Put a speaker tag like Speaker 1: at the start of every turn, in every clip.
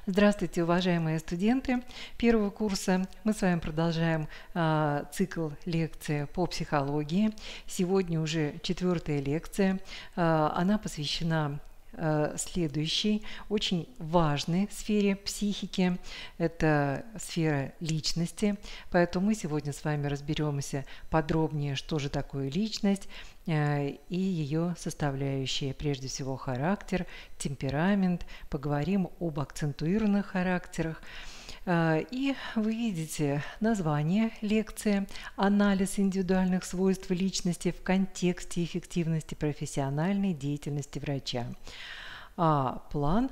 Speaker 1: Здравствуйте, уважаемые студенты первого курса. Мы с вами продолжаем цикл лекций по психологии. Сегодня уже 4-я лекция. Она посвящена следующей, очень важной сфере психики. Это сфера личности. Поэтому мы сегодня с вами разберемся подробнее, что же такое личность и ее составляющие. Прежде всего характер, темперамент. Поговорим об акцентуированных характерах. И вы видите название лекции «Анализ индивидуальных свойств личности в контексте эффективности профессиональной деятельности врача». План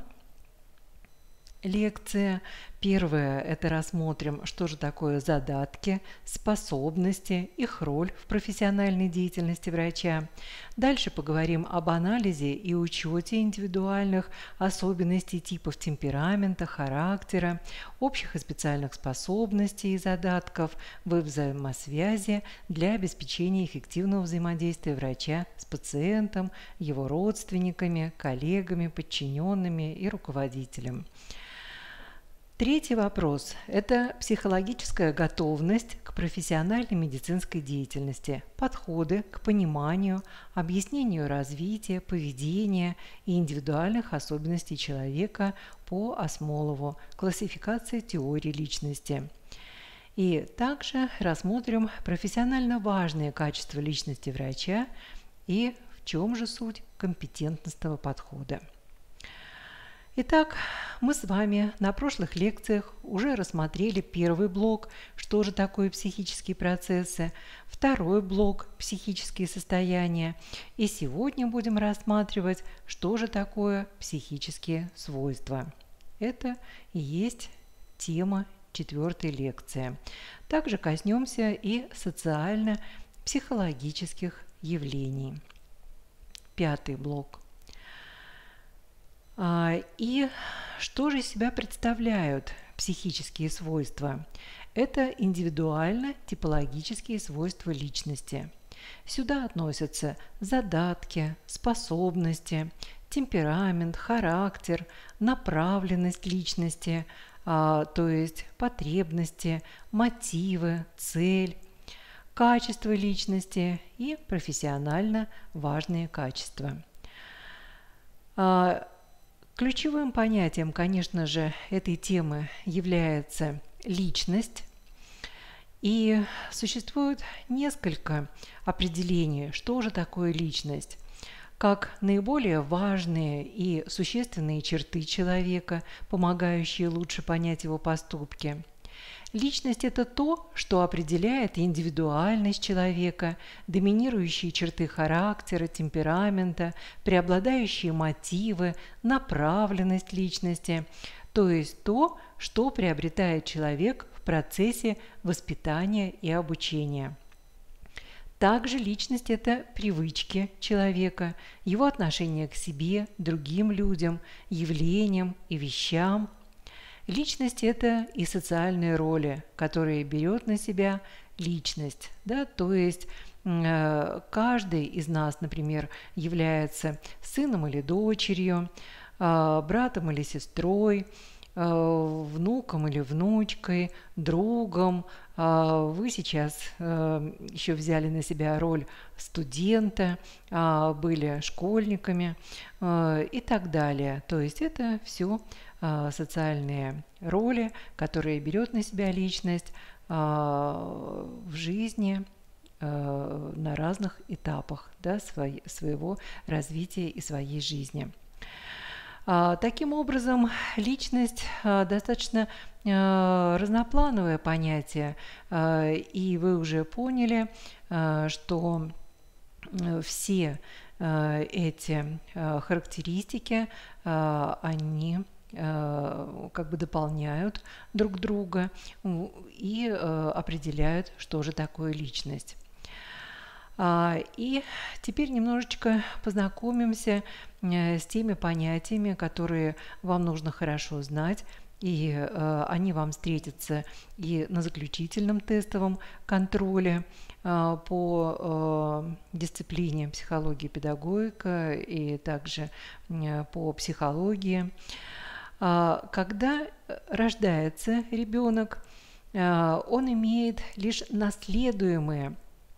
Speaker 1: лекции. Первое – это рассмотрим, что же такое задатки, способности, их роль в профессиональной деятельности врача. Дальше поговорим об анализе и учете индивидуальных особенностей типов темперамента, характера, общих и специальных способностей и задатков в взаимосвязи для обеспечения эффективного взаимодействия врача с пациентом, его родственниками, коллегами, подчиненными и руководителем. Третий вопрос – это психологическая готовность к профессиональной медицинской деятельности, подходы к пониманию, объяснению развития, поведения и индивидуальных особенностей человека по Асмолову, классификация теории личности. И также рассмотрим профессионально важные качества личности врача и в чем же суть компетентностного подхода. Итак, мы с вами на прошлых лекциях уже рассмотрели первый блок, что же такое психические процессы, второй блок – психические состояния, и сегодня будем рассматривать, что же такое психические свойства. Это и есть тема 4-й лекции. Также коснемся и социально-психологических явлений. 5-й блок. И что же из себя представляют психические свойства? Это индивидуально-типологические свойства личности. Сюда относятся задатки, способности, темперамент, характер, направленность личности, то есть потребности, мотивы, цель, качество личности и профессионально важные качества. Ключевым понятием, конечно же, этой темы является личность. И существует несколько определений, что же такое личность, как наиболее важные и существенные черты человека, помогающие лучше понять его поступки. Личность – это то, что определяет индивидуальность человека, доминирующие черты характера, темперамента, преобладающие мотивы, направленность личности, то есть то, что приобретает человек в процессе воспитания и обучения. Также личность – это привычки человека, его отношение к себе, другим людям, явлениям и вещам. Личность – это и социальные роли, которые берет на себя личность. Да? То есть каждый из нас, например, является сыном или дочерью, братом или сестрой, внуком или внучкой, другом. Вы сейчас еще взяли на себя роль студента, были школьниками и так далее. То есть это все социальные роли, которые берет на себя личность в жизни на разных этапах, да, своего развития и своей жизни. Таким образом, личность достаточно разноплановое понятие, и вы уже поняли, что все эти характеристики, они как бы дополняют друг друга и определяют, что же такое личность. И теперь немножечко познакомимся с теми понятиями, которые вам нужно хорошо знать, и они вам встретятся и на заключительном тестовом контроле по дисциплине психология и педагогика, и также по психологии. Когда рождается ребенок, он имеет лишь наследуемые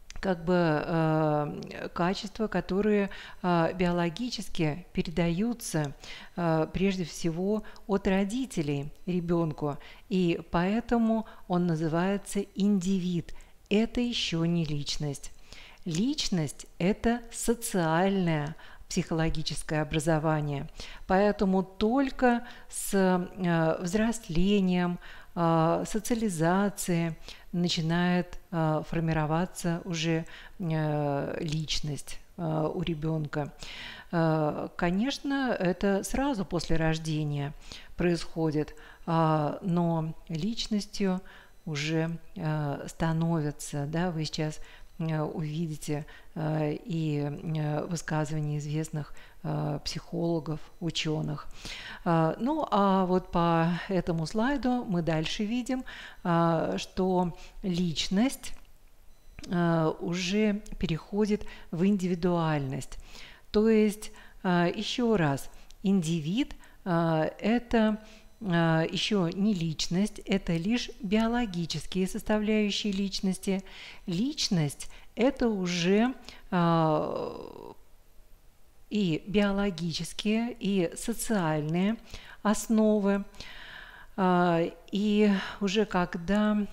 Speaker 1: качества, которые биологически передаются прежде всего от родителей ребенку, и поэтому он называется индивид. Это еще не личность. Личность – это социальное психологическое образование, поэтому только с взрослением, социализацией начинает формироваться уже личность у ребенка. Конечно, это сразу после рождения происходит, но личностью уже становится, да, вы сейчас увидите и высказывания известных психологов, ученых. Ну, а вот по этому слайду мы дальше видим, что личность уже переходит в индивидуальность. То есть, еще раз, индивид – это еще не личность, это лишь биологические составляющие личности. Личность – это уже и биологические, и социальные основы. И уже когда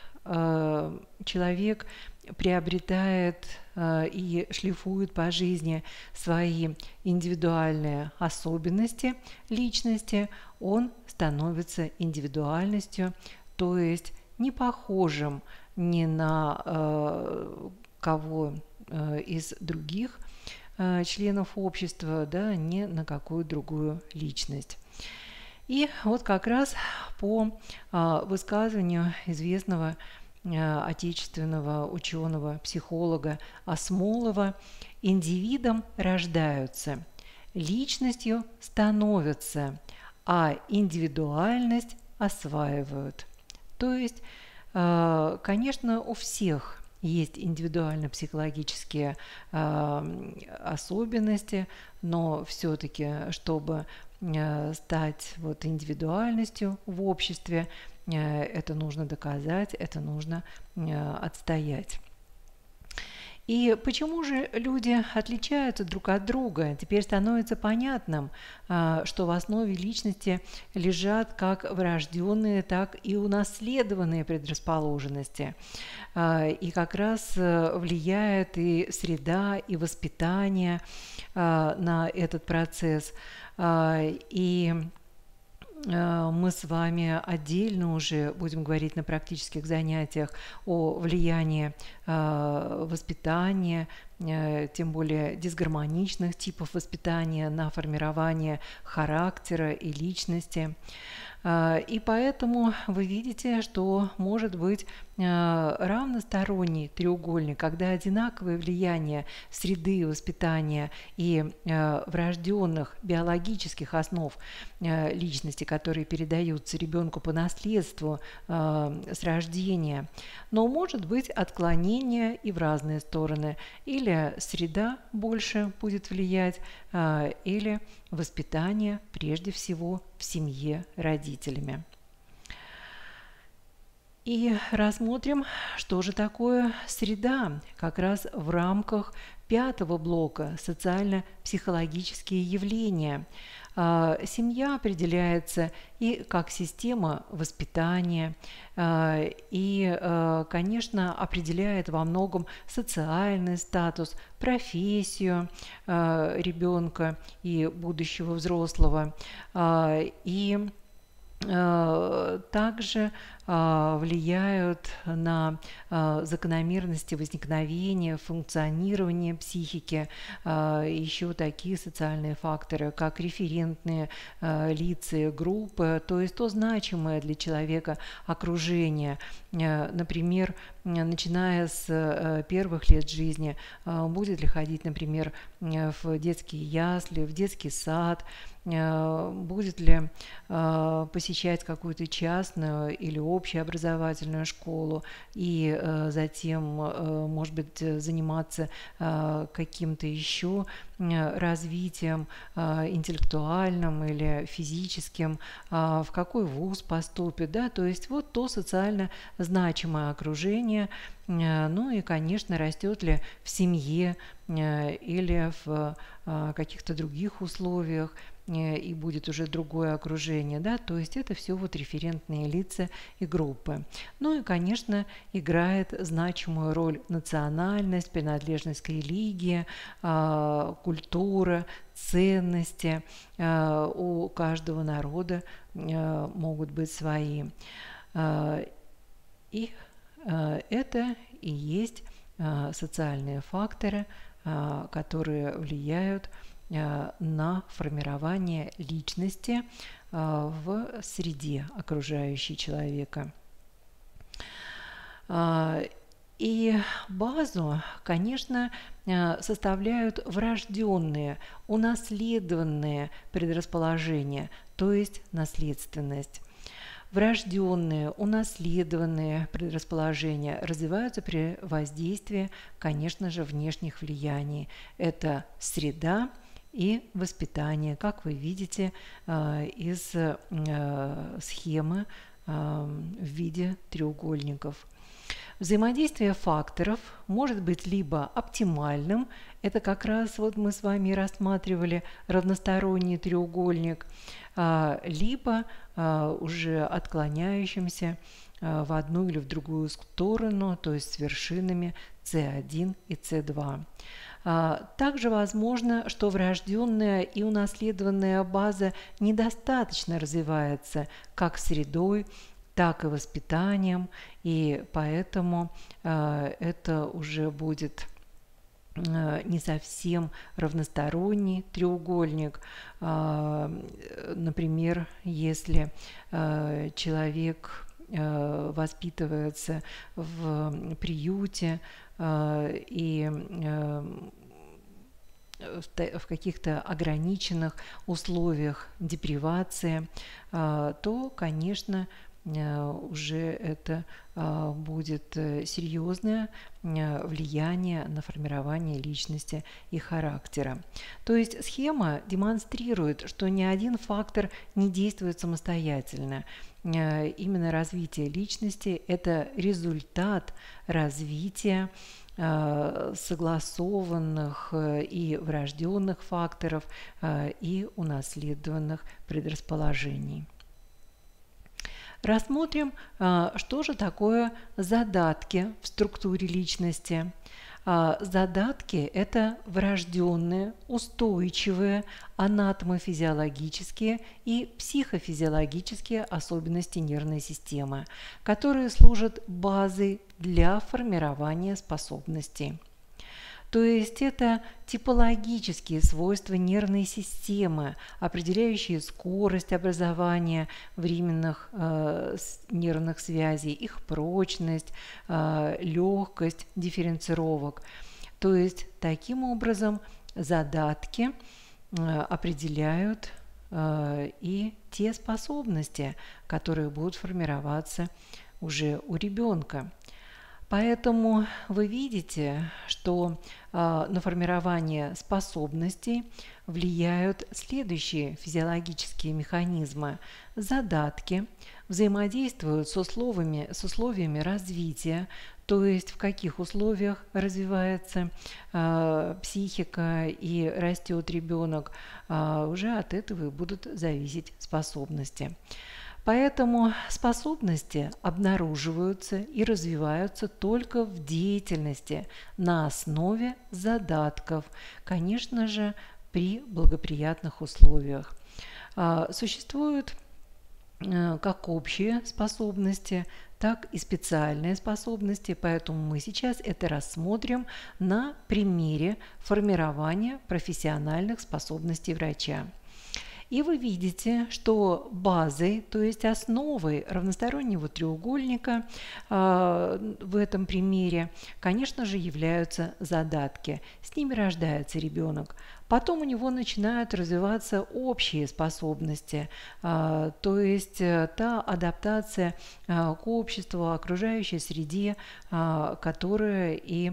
Speaker 1: человек приобретает и шлифует по жизни свои индивидуальные особенности личности, он становится индивидуальностью, то есть не похожим ни на кого из других членов общества, да, ни на какую другую личность. И вот как раз по высказыванию известного отечественного ученого, психолога Осмолова, индивидом рождаются, личностью становятся, а индивидуальность осваивают. То есть, конечно, у всех есть индивидуально-психологические особенности, но все-таки, чтобы стать вот индивидуальностью в обществе, это нужно доказать, это нужно отстоять. И почему же люди отличаются друг от друга? Теперь становится понятным, что в основе личности лежат как врожденные, так и унаследованные предрасположенности. И как раз влияет и среда, и воспитание на этот процесс. И мы с вами отдельно уже будем говорить на практических занятиях о влиянии воспитания, тем более дисгармоничных типов воспитания на формирование характера и личности. И поэтому вы видите, что может быть равносторонний треугольник, когда одинаковое влияние среды, воспитания и врожденных биологических основ личности, которые передаются ребенку по наследству с рождения. Но может быть отклонение и в разные стороны. Или среда больше будет влиять, или воспитание прежде всего в семье родителями. И рассмотрим, что же такое среда, как раз в рамках пятого блока «Социально-психологические явления». Семья определяется и как система воспитания, и, конечно, определяет во многом социальный статус, профессию ребенка и будущего взрослого, и также влияют на закономерности возникновения, функционирования психики, еще такие социальные факторы, как референтные лица и группы, то есть то значимое для человека окружение. Например, начиная с первых лет жизни, будет ли ходить, например, в детские ясли, в детский сад, будет ли посещать какую-то частную или общеобразовательную школу, и затем, может быть, заниматься каким-то еще развитием интеллектуальным или физическим, в какой вуз поступит, да, то есть вот то социально значимое окружение, ну и, конечно, растет ли в семье или в каких-то других условиях, и будет уже другое окружение, да, то есть это все вот референтные лица и группы. Ну и, конечно, играет значимую роль национальность, принадлежность к религии, культура, ценности. У каждого народа могут быть свои. И это и есть социальные факторы, которые влияют на формирование личности в среде окружающей человека. И базу, конечно, составляют врожденные, унаследованные предрасположения, то есть наследственность. Врожденные, унаследованные предрасположения развиваются при воздействии, конечно же, внешних влияний. Это среда и воспитание, как вы видите из схемы в виде треугольников. Взаимодействие факторов может быть либо оптимальным, это как раз вот мы с вами рассматривали равносторонний треугольник, либо уже отклоняющимся в одну или в другую сторону, то есть с вершинами С1 и С2. Также возможно, что врожденная и унаследованная база недостаточно развивается как средой, так и воспитанием, и поэтому это уже будет не совсем равносторонний треугольник. Например, если человек воспитывается в приюте и в каких-то ограниченных условиях депривации, то, конечно, уже это будет серьезное влияние на формирование личности и характера. То есть схема демонстрирует, что ни один фактор не действует самостоятельно. Именно развитие личности – это результат развития согласованных и врожденных факторов и унаследованных предрасположений. Рассмотрим, что же такое задатки в структуре личности. Задатки – это врожденные, устойчивые анатомофизиологические и психофизиологические особенности нервной системы, которые служат базой для формирования способностей. То есть это типологические свойства нервной системы, определяющие скорость образования временных нервных связей, их прочность, легкость дифференцировок. То есть таким образом задатки определяют и те способности, которые будут формироваться уже у ребенка. Поэтому вы видите, что на формирование способностей влияют следующие физиологические механизмы. Задатки взаимодействуют с условиями развития, то есть в каких условиях развивается психика и растет ребенок, уже от этого и будут зависеть способности. Поэтому способности обнаруживаются и развиваются только в деятельности на основе задатков, конечно же, при благоприятных условиях. Существуют как общие способности, так и специальные способности, поэтому мы сейчас это рассмотрим на примере формирования профессиональных способностей врача. И вы видите, что базой, то есть основой равностороннего треугольника в этом примере, конечно же, являются задатки. С ними рождается ребенок. Потом у него начинают развиваться общие способности, то есть та адаптация к обществу, окружающей среде, которая и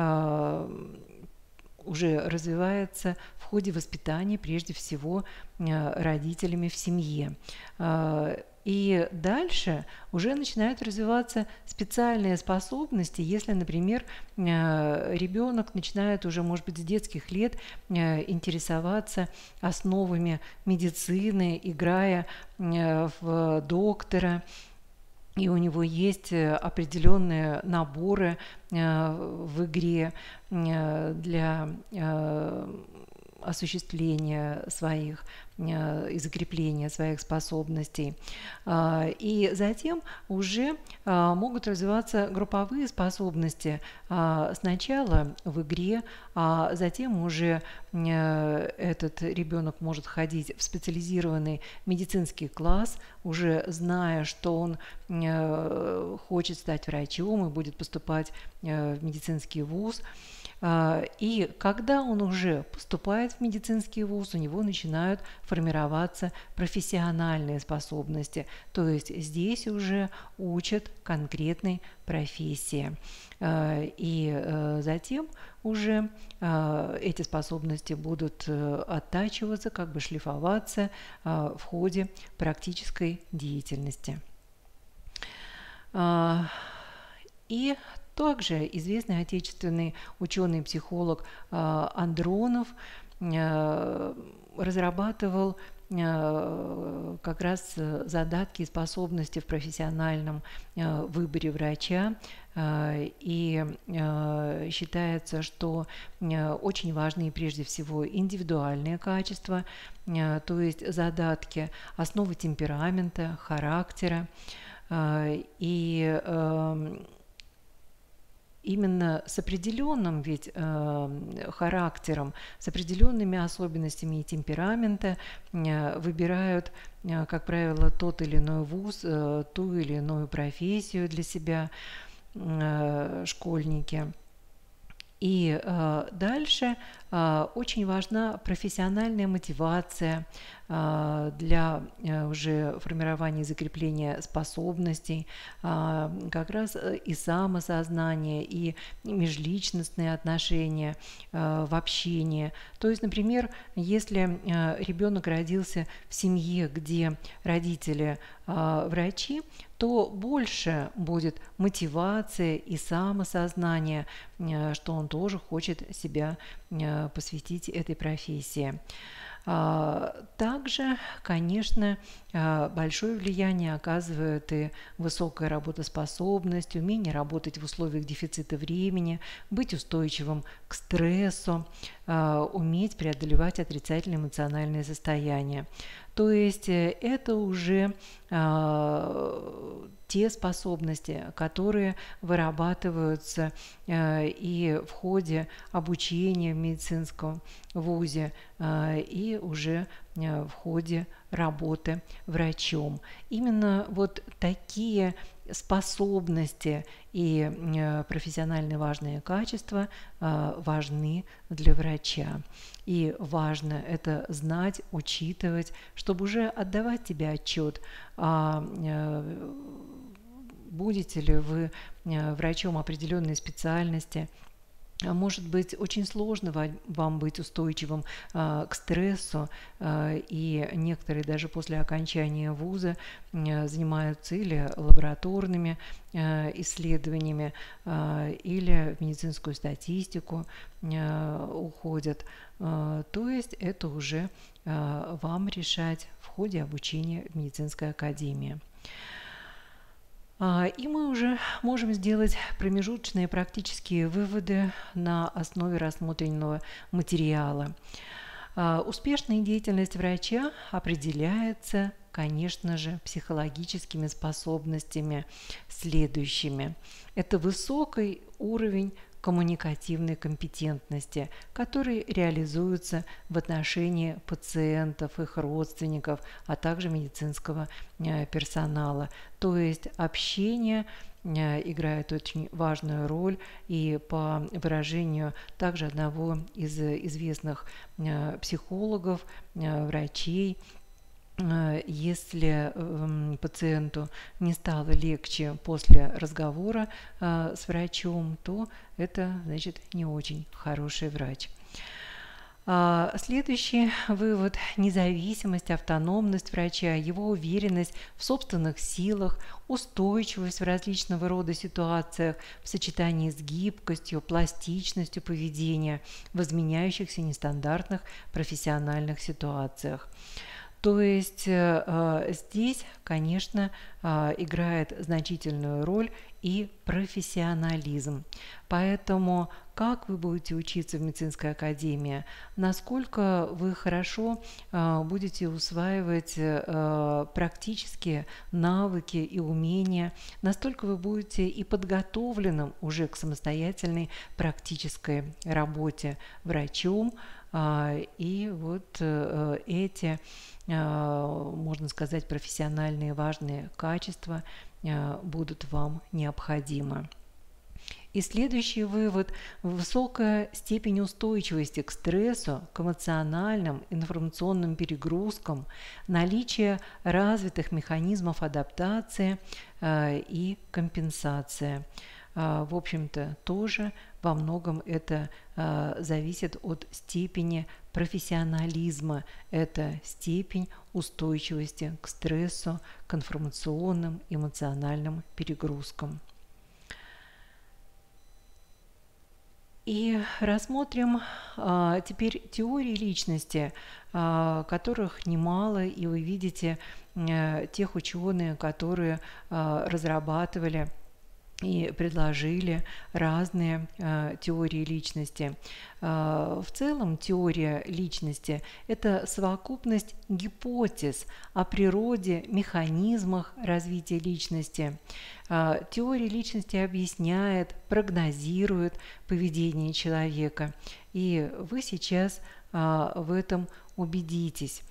Speaker 1: уже развивается в ходе воспитания, прежде всего, родителями в семье. И дальше уже начинают развиваться специальные способности, если, например, ребенок начинает уже, может быть, с детских лет интересоваться основами медицины, играя в доктора, и у него есть определенные наборы в игре для осуществления своих и закрепления своих способностей. И затем уже могут развиваться групповые способности сначала в игре, а затем уже этот ребенок может ходить в специализированный медицинский класс, уже зная, что он хочет стать врачом и будет поступать в медицинский вуз. И когда он уже поступает в медицинский вуз, у него начинают формироваться профессиональные способности. То есть здесь уже учат конкретной профессии. И затем уже эти способности будут оттачиваться, как бы шлифоваться в ходе практической деятельности. И также известный отечественный ученый-психолог Андронов разрабатывал как раз задатки и способности в профессиональном выборе врача. И считается, что очень важны прежде всего индивидуальные качества, то есть задатки, основы темперамента, характера. И именно с определенным ведь характером, с определенными особенностями и темперамента выбирают, как правило, тот или иной вуз, ту или иную профессию для себя школьники. И дальше очень важна профессиональная мотивация для уже формирования и закрепления способностей, как раз и самосознание, и межличностные отношения в общении. То есть, например, если ребенок родился в семье, где родители врачи, то больше будет мотивация и самосознание, что он тоже хочет себя посвятить этой профессии. Также, конечно, большое влияние оказывает и высокая работоспособность, умение работать в условиях дефицита времени, быть устойчивым к стрессу, уметь преодолевать отрицательные эмоциональные состояния. То есть это уже те способности, которые вырабатываются и в ходе обучения в медицинском вузе, и уже в ходе работы врачом. Именно вот такие способности и профессионально важные качества важны для врача. И важно это знать, учитывать, чтобы уже отдавать тебе отчет, будете ли вы врачом определенной специальности. Может быть, очень сложно вам быть устойчивым к стрессу, и некоторые даже после окончания вуза занимаются или лабораторными исследованиями, или в медицинскую статистику уходят. То есть это уже вам решать в ходе обучения в медицинской академии. И мы уже можем сделать промежуточные практические выводы на основе рассмотренного материала. Успешная деятельность врача определяется, конечно же, психологическими способностями следующими. Это высокий уровень коммуникативной компетентности, которые реализуются в отношении пациентов, их родственников, а также медицинского персонала. То есть общение играет очень важную роль, и по выражению также одного из известных психологов, врачей, если пациенту не стало легче после разговора с врачом, то это, значит, не очень хороший врач. Следующий вывод – независимость, автономность врача, его уверенность в собственных силах, устойчивость в различного рода ситуациях в сочетании с гибкостью, пластичностью поведения в изменяющихся нестандартных профессиональных ситуациях. То есть здесь, конечно, играет значительную роль и профессионализм. Поэтому как вы будете учиться в медицинской академии, насколько вы хорошо будете усваивать практические навыки и умения, настолько вы будете и подготовленным уже к самостоятельной практической работе врачом. И вот эти, можно сказать, профессиональные важные качества будут вам необходимы. И следующий вывод – высокая степень устойчивости к стрессу, к эмоциональным, информационным перегрузкам, наличие развитых механизмов адаптации и компенсации. В общем-то, тоже во многом это зависит от степени профессионализма. Это степень устойчивости к стрессу, к информационным, эмоциональным перегрузкам. И рассмотрим теперь теории личности, которых немало, и вы видите тех ученых, которые разрабатывали и предложили разные теории личности. В целом теория личности – это совокупность гипотез о природе, механизмах развития личности. Теория личности объясняет, прогнозирует поведение человека, и вы сейчас в этом убедитесь.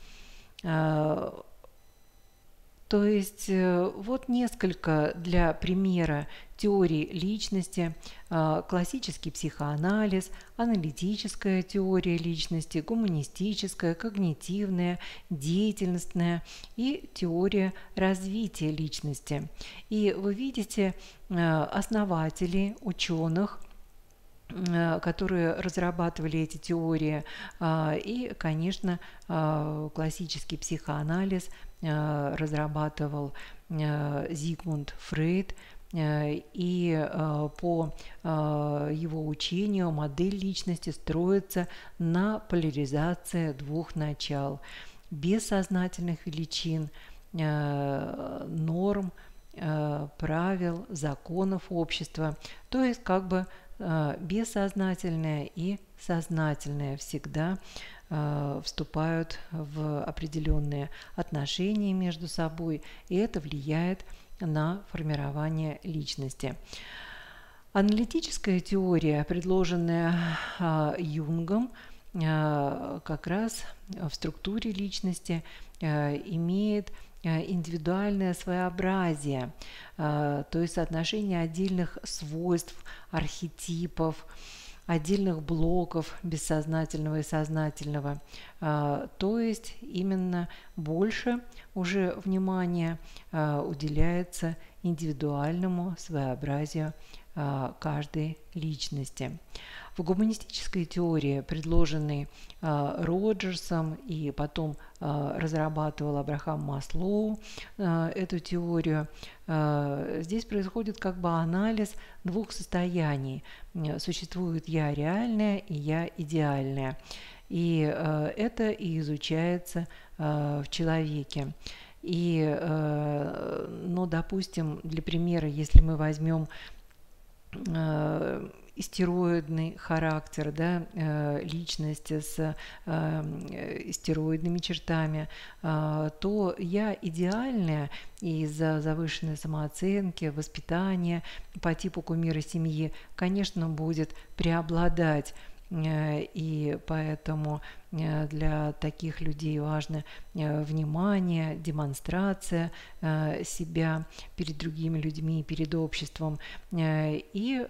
Speaker 1: То есть вот несколько для примера теорий личности: классический психоанализ, аналитическая теория личности, гуманистическая, когнитивная, деятельностная и теория развития личности. И вы видите основателей, ученых, которые разрабатывали эти теории, и, конечно, классический психоанализ разрабатывал Зигмунд Фрейд, и по его учению модель личности строится на поляризации двух начал: бессознательных величин, норм, правил, законов общества, то есть как бы бессознательное и сознательное всегда вступают в определенные отношения между собой, и это влияет на формирование личности. Аналитическая теория, предложенная Юнгом, как раз в структуре личности имеет индивидуальное своеобразие, то есть соотношение отдельных свойств, архетипов, отдельных блоков бессознательного и сознательного. То есть именно больше уже внимания уделяется индивидуальному своеобразию каждой личности. В гуманистической теории, предложенной Роджерсом и потом разрабатывал Абрахам Маслоу эту теорию, здесь происходит как бы анализ двух состояний. Существует я реальное и я идеальное. И это и изучается в человеке. И, ну, допустим, для примера, если мы возьмем истероидный характер, да, личности с истероидными чертами, то я идеальная из-за завышенной самооценки, воспитания по типу кумира семьи, конечно, будет преобладать. И поэтому для таких людей важно внимание, демонстрация себя перед другими людьми, перед обществом. И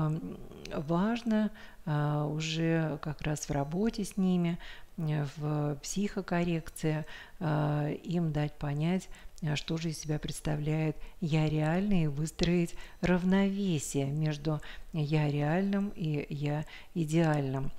Speaker 1: важно уже как раз в работе с ними, в психокоррекции им дать понять, что же из себя представляет «я реальный», и выстроить равновесие между «я реальным» и «я идеальным».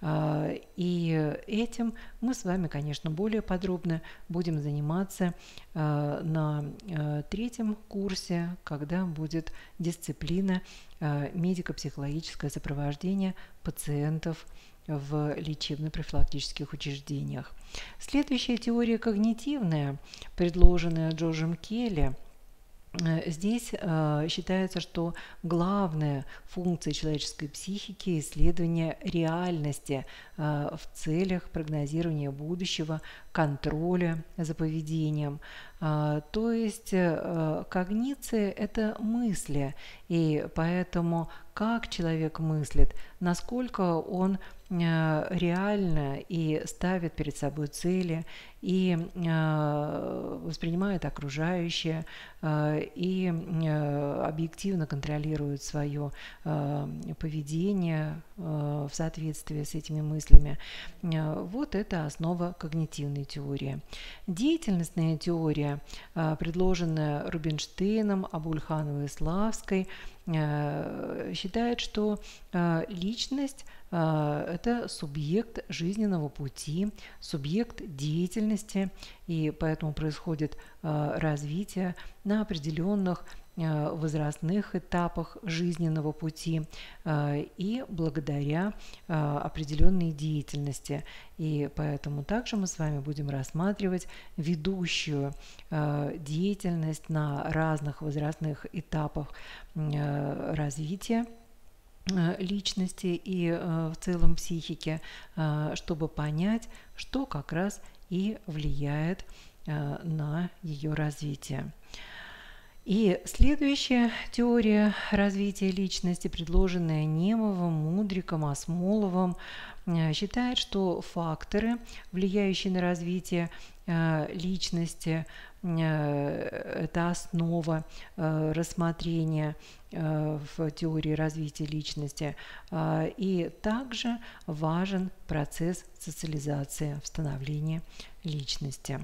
Speaker 1: И этим мы с вами, конечно, более подробно будем заниматься на третьем курсе, когда будет дисциплина медико-психологическое сопровождение пациентов в лечебно-профилактических учреждениях. Следующая теория когнитивная, предложенная Джорджем Келли. Здесь считается, что главная функция человеческой психики – исследование реальности в целях прогнозирования будущего, контроля за поведением. То есть когниция – это мысли, и поэтому как человек мыслит, насколько он реально и ставит перед собой цели, и воспринимает окружающее, и объективно контролирует свое поведение в соответствии с этими мыслями. Вот это основа когнитивной теории. Деятельностная теория, предложенная Рубинштейном, Абульхановой и Славской, считает, что личность – это субъект жизненного пути, субъект деятельности, и поэтому происходит развитие на определенных возрастных этапах жизненного пути и благодаря определенной деятельности. И поэтому также мы с вами будем рассматривать ведущую деятельность на разных возрастных этапах развития личности и в целом психики, чтобы понять, что как раз и влияет на ее развитие. И следующая теория развития личности, предложенная Немовым, Мудриком, Осмоловым, считает, что факторы, влияющие на развитие личности, это основа рассмотрения в теории развития личности. И также важен процесс социализации в становлении личности.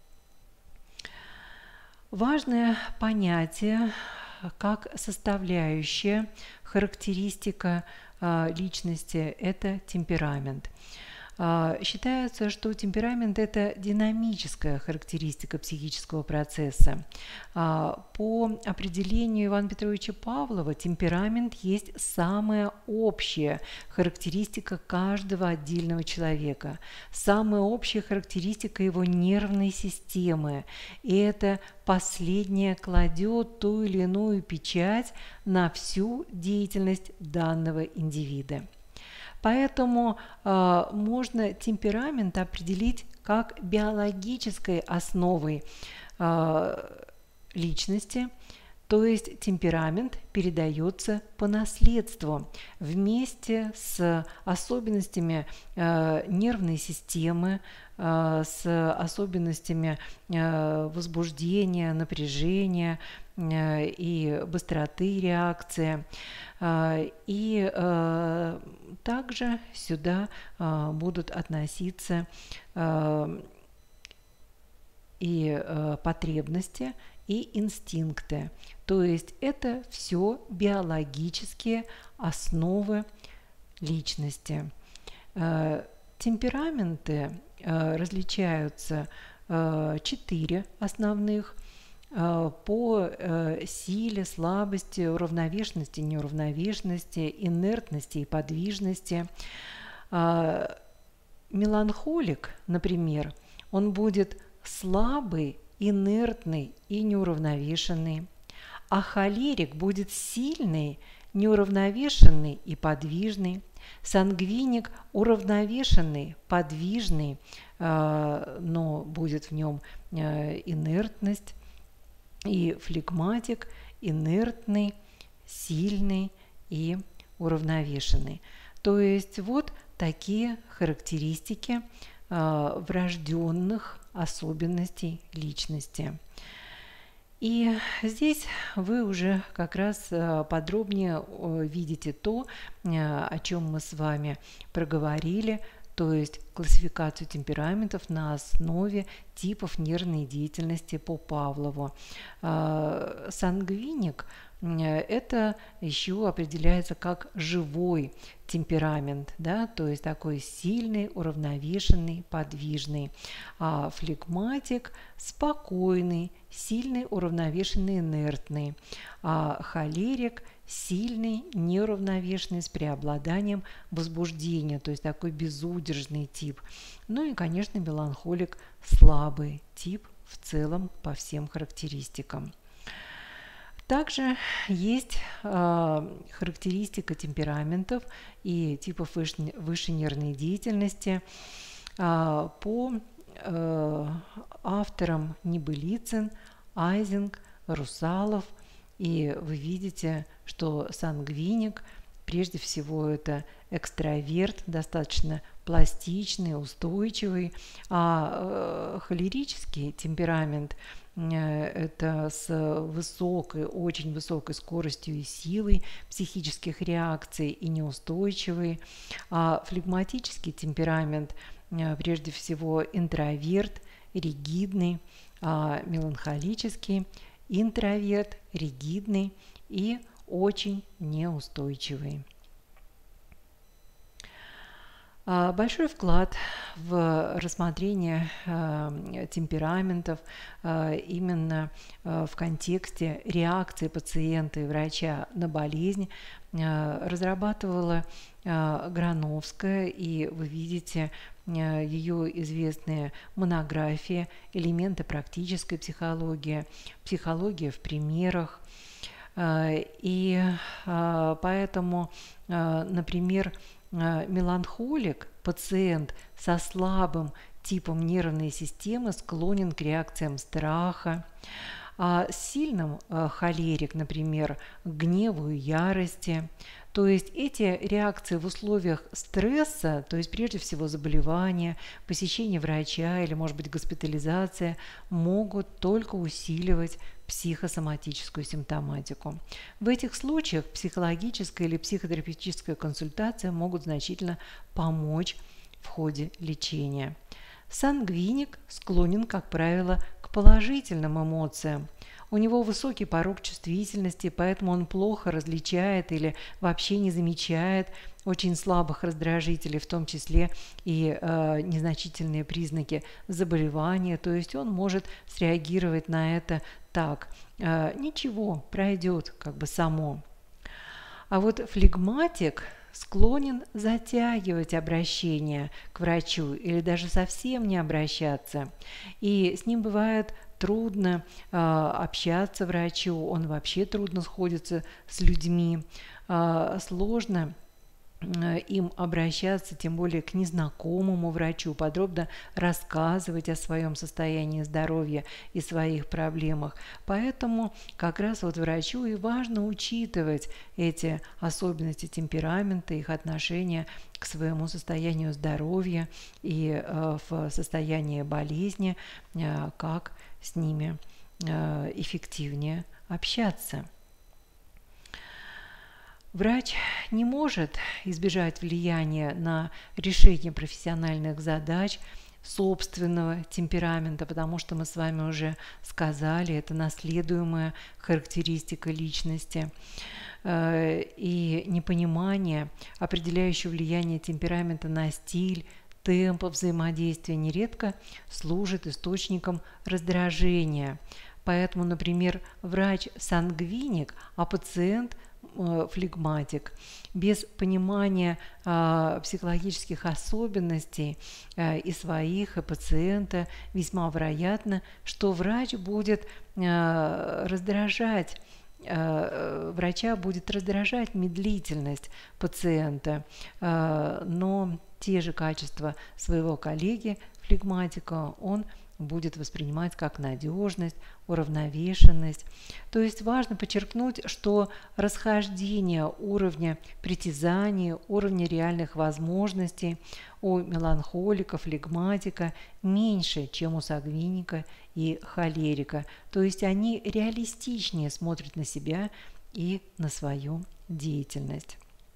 Speaker 1: Важное понятие как составляющая характеристика личности – это темперамент. Считается, что темперамент – это динамическая характеристика психического процесса. По определению Ивана Петровича Павлова, темперамент есть самая общая характеристика каждого отдельного человека, самая общая характеристика его нервной системы. И это последнее кладет ту или иную печать на всю деятельность данного индивида. Поэтому можно темперамент определить как биологической основой личности, то есть темперамент передается по наследству вместе с особенностями нервной системы, с особенностями возбуждения, напряжения и быстроты реакции. И также сюда будут относиться и потребности, и инстинкты. То есть это все биологические основы личности. Темпераменты различаются 4 основных по силе, слабости, уравновешенности, неуравновешенности, инертности и подвижности. Меланхолик, например, он будет слабый, инертный и неуравновешенный, а холерик будет сильный, неуравновешенный и подвижный. Сангвиник уравновешенный, подвижный, но будет в нем инертность. И флегматик инертный, сильный и уравновешенный. То есть вот такие характеристики врожденных особенностей личности. И здесь вы уже как раз подробнее видите то, о чем мы с вами проговорили, то есть классификацию темпераментов на основе типов нервной деятельности по Павлову. Сангвиник это еще определяется как живой темперамент, да, то есть такой сильный, уравновешенный, подвижный. А флегматик спокойный, сильный, уравновешенный, инертный. А холерик сильный, неуравновешенный, с преобладанием возбуждения, то есть такой безудержный тип. Ну и, конечно, меланхолик слабый тип в целом по всем характеристикам. Также есть характеристика темпераментов и типов высшей нервной деятельности по авторам Небылицын, Айзинг, Русалов. И вы видите, что сангвиник, прежде всего, это экстраверт, достаточно пластичный, устойчивый, а холерический темперамент это с высокой, очень высокой скоростью и силой психических реакций и неустойчивый. А флегматический темперамент прежде всего интроверт, ригидный, а меланхолический интроверт, ригидный и очень неустойчивый. Большой вклад в рассмотрение темпераментов именно в контексте реакции пациента и врача на болезнь разрабатывала Грановская, и вы видите ее известные монографии «Элементы практической психологии», «Психология в примерах». И поэтому, например, меланхолик, пациент со слабым типом нервной системы, склонен к реакциям страха, а сильным холерик, например, к гневу и ярости. То есть эти реакции в условиях стресса, то есть прежде всего заболевания, посещение врача или, может быть, госпитализация, могут только усиливать психосоматическую симптоматику. В этих случаях психологическая или психотерапевтическая консультация могут значительно помочь в ходе лечения. Сангвиник склонен, как правило, к положительным эмоциям. У него высокий порог чувствительности, поэтому он плохо различает или вообще не замечает очень слабых раздражителей, в том числе и незначительные признаки заболевания. То есть он может среагировать на это так: ничего, пройдет как бы само. А вот флегматик склонен затягивать обращение к врачу или даже совсем не обращаться. И с ним бывает трудно общаться врачу, он вообще трудно сходится с людьми, сложно им обращаться, тем более к незнакомому врачу, подробно рассказывать о своем состоянии здоровья и своих проблемах. Поэтому как раз вот врачу и важно учитывать эти особенности темперамента, их отношения к своему состоянию здоровья и в состоянии болезни, как с ними эффективнее общаться. Врач не может избежать влияния на решение профессиональных задач собственного темперамента, потому что мы с вами уже сказали, это наследуемая характеристика личности. И непонимание, определяющее влияние темперамента на стиль, темп взаимодействия, нередко служит источником раздражения. Поэтому, например, врач сангвиник, а пациент флегматик. Без понимания психологических особенностей и своих, и пациента весьма вероятно, что врач будет раздражать врача будет раздражать медлительность пациента, но те же качества своего коллеги, флегматика, он будет воспринимать как надежность, уравновешенность. То есть важно подчеркнуть, что расхождение уровня притязаний, уровня реальных возможностей у меланхолика, флегматика меньше, чем у сангвиника и холерика. То есть они реалистичнее смотрят на себя и на свою деятельность.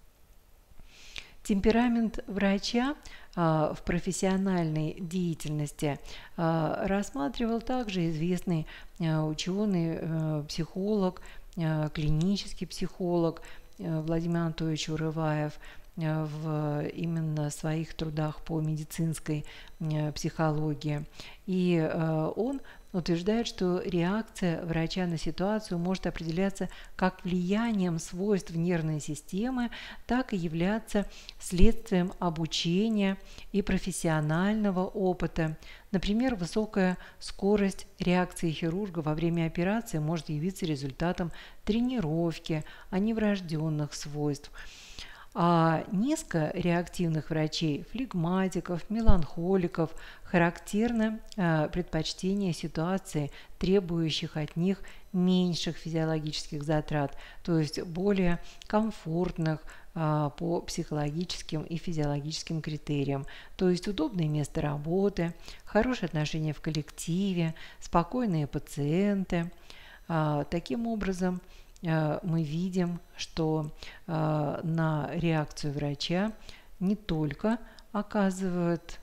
Speaker 1: Темперамент врача в профессиональной деятельности рассматривал также известный ученый, психолог, клинический психолог Владимир Анатольевич Урываев в именно своих трудах по медицинской психологии. И он утверждает, что реакция врача на ситуацию может определяться как влиянием свойств нервной системы, так и являться следствием обучения и профессионального опыта. Например, высокая скорость реакции хирурга во время операции может явиться результатом тренировки, а не врожденных свойств. А низкореактивных врачей, флегматиков, меланхоликов, характерно предпочтение ситуации, требующих от них меньших физиологических затрат, то есть более комфортных по психологическим и физиологическим критериям, то есть удобное место работы, хорошие отношения в коллективе, спокойные пациенты. Таким образом, мы видим, что на реакцию врача не только оказывают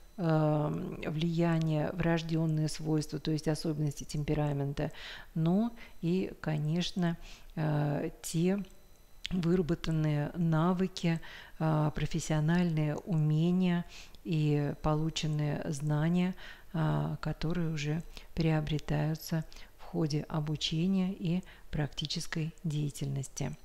Speaker 1: влияние врожденные свойства, то есть особенности темперамента, но и, конечно, те выработанные навыки, профессиональные умения и полученные знания, которые уже приобретаются в ходе обучения и практической деятельности.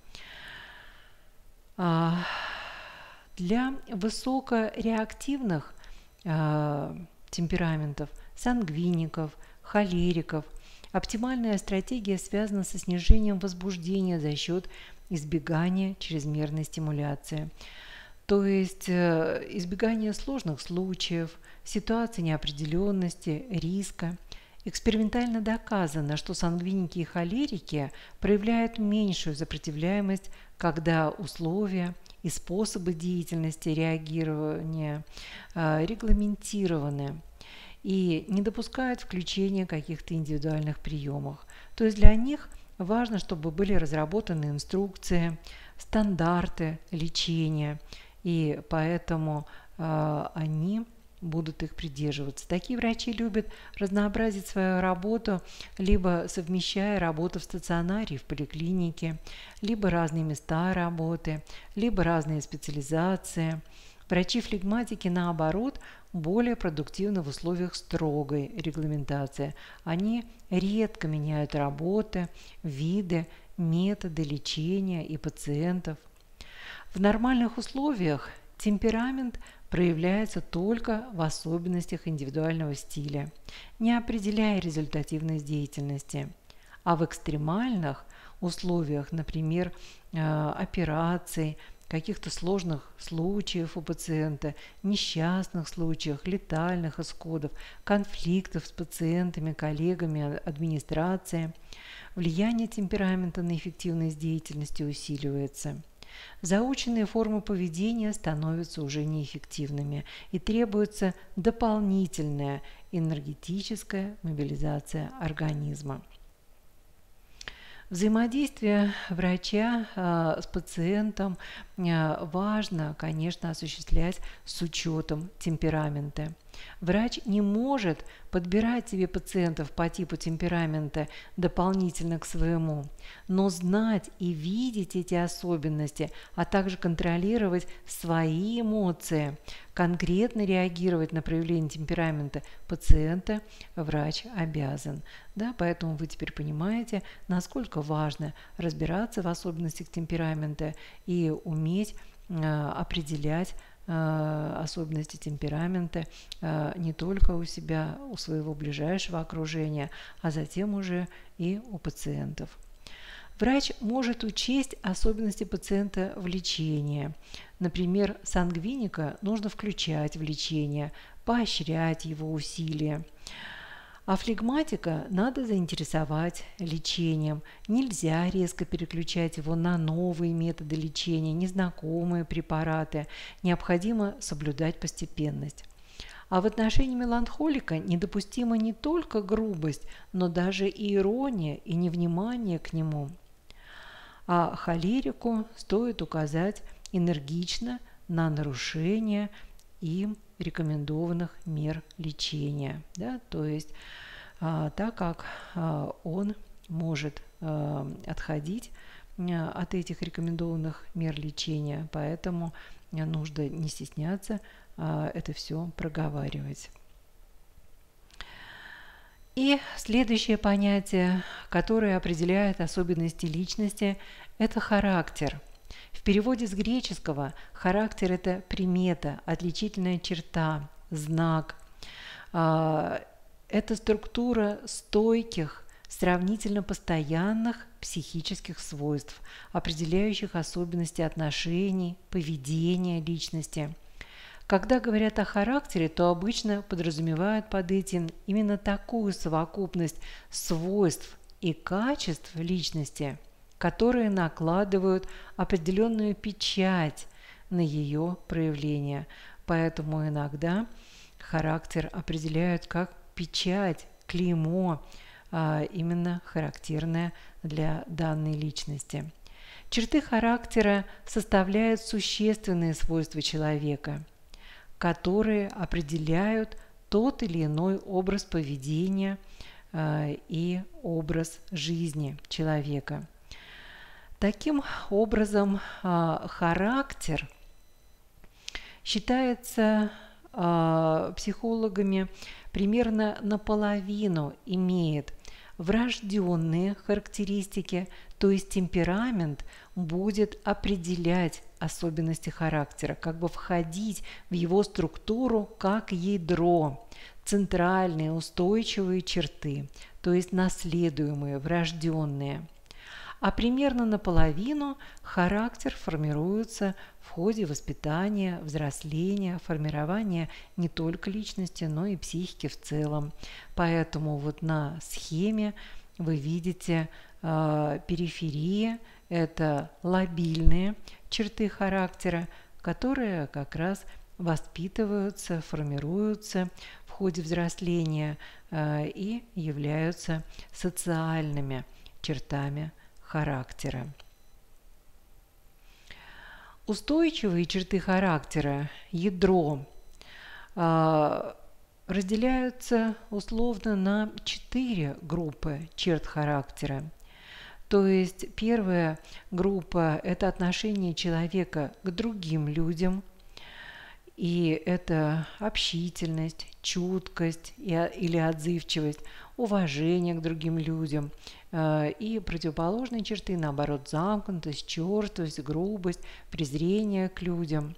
Speaker 1: Для высокореактивных темпераментов, сангвиников, холериков, оптимальная стратегия связана со снижением возбуждения за счет избегания чрезмерной стимуляции. То есть избегание сложных случаев, ситуаций неопределенности, риска. Экспериментально доказано, что сангвиники и холерики проявляют меньшую сопротивляемость, когда условия и способы деятельности реагирования регламентированы и не допускают включения каких-то индивидуальных приемов. То есть для них важно, чтобы были разработаны инструкции, стандарты лечения, и поэтому они будут их придерживаться. Такие врачи любят разнообразить свою работу, либо совмещая работу в стационаре, в поликлинике, либо разные места работы, либо разные специализации. Врачи-флегматики, наоборот, более продуктивны в условиях строгой регламентации. Они редко меняют работы, виды, методы лечения и пациентов. В нормальных условиях темперамент проявляется только в особенностях индивидуального стиля, не определяя результативность деятельности. А в экстремальных условиях, например, операций, каких-то сложных случаев у пациента, несчастных случаях, летальных исходов, конфликтов с пациентами, коллегами, администрацией, влияние темперамента на эффективность деятельности усиливается. Заученные формы поведения становятся уже неэффективными и требуется дополнительная энергетическая мобилизация организма. Взаимодействие врача с пациентом важно, конечно, осуществлять с учетом темперамента. Врач не может подбирать себе пациентов по типу темперамента дополнительно к своему, но знать и видеть эти особенности, а также контролировать свои эмоции, конкретно реагировать на проявление темперамента пациента врач обязан. Да, поэтому вы теперь понимаете, насколько важно разбираться в особенностях темперамента и уметь определять особенности темперамента не только у себя, у своего ближайшего окружения, а затем уже и у пациентов. Врач может учесть особенности пациента в лечении. Например, сангвиника нужно включать в лечение, поощрять его усилия. А флегматика надо заинтересовать лечением. Нельзя резко переключать его на новые методы лечения, незнакомые препараты. Необходимо соблюдать постепенность. А в отношении меланхолика недопустима не только грубость, но даже и ирония и невнимание к нему. А холерику стоит указать энергично на нарушение им рекомендованных мер лечения. Да? То есть так как он может отходить от этих рекомендованных мер лечения, поэтому нужно не стесняться это все проговаривать. И следующее понятие, которое определяет особенности личности, это характер. В переводе с греческого характер – это примета, отличительная черта, знак. Это структура стойких, сравнительно постоянных психических свойств, определяющих особенности отношений, поведения личности. Когда говорят о характере, то обычно подразумевают под этим именно такую совокупность свойств и качеств личности, которые накладывают определенную печать на ее проявление. Поэтому иногда характер определяют как печать, клеймо, именно характерное для данной личности. Черты характера составляют существенные свойства человека, которые определяют тот или иной образ поведения и образ жизни человека. Таким образом, характер считается психологами примерно наполовину имеет врожденные характеристики, то есть темперамент будет определять особенности характера, как бы входить в его структуру как ядро, центральные устойчивые черты, то есть наследуемые, врожденные. А примерно наполовину характер формируется в ходе воспитания, взросления, формирования не только личности, но и психики в целом. Поэтому вот на схеме вы видите периферии – это лабильные черты характера, которые как раз воспитываются, формируются в ходе взросления и являются социальными чертами характера. Устойчивые черты характера, ядро, разделяются условно на 4 группы черт характера. То есть первая группа – это отношение человека к другим людям, и это общительность, чуткость или отзывчивость, уважение к другим людям. И противоположные черты, наоборот, замкнутость, черствость, грубость, презрение к людям.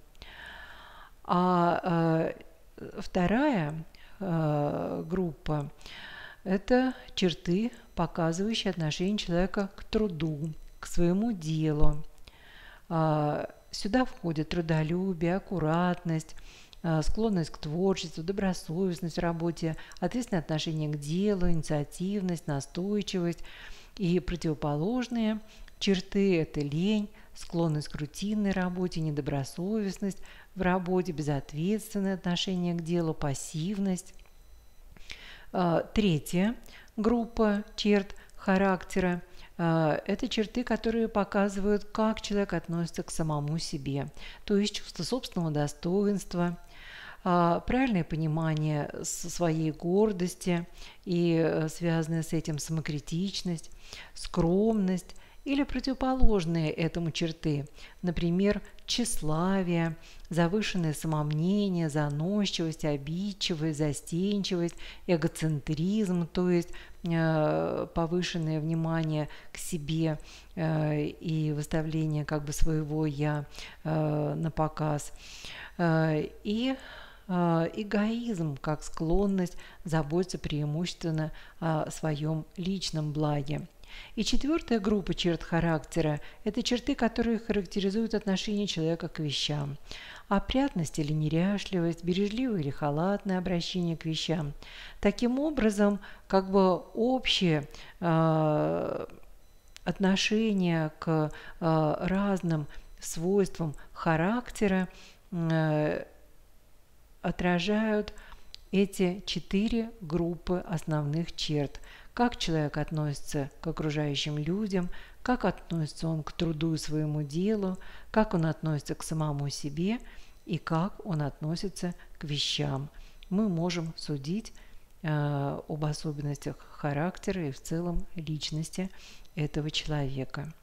Speaker 1: А вторая группа – это черты, показывающие отношение человека к труду, к своему делу. Сюда входят трудолюбие, аккуратность, склонность к творчеству, добросовестность в работе, ответственное отношение к делу, инициативность, настойчивость. И противоположные черты – это лень, склонность к рутинной работе, недобросовестность в работе, безответственное отношение к делу, пассивность. Третья группа черт характера – это черты, которые показывают, как человек относится к самому себе, то есть чувство собственного достоинства, правильное понимание своей гордости и связанная с этим самокритичность, скромность или противоположные этому черты, например, тщеславие, завышенное самомнение, заносчивость, обидчивость, застенчивость, эгоцентризм, то есть повышенное внимание к себе и выставление как бы своего «я» на показ. И эгоизм как склонность заботиться преимущественно о своем личном благе. И четвертая группа черт характера – это черты, которые характеризуют отношение человека к вещам. Опрятность или неряшливость, бережливое или халатное обращение к вещам. Таким образом, общее отношение к разным свойствам характера отражают эти 4 группы основных черт. Как человек относится к окружающим людям, как относится он к труду и своему делу, как он относится к самому себе и как он относится к вещам. Мы можем судить об особенностях характера и в целом личности этого человека.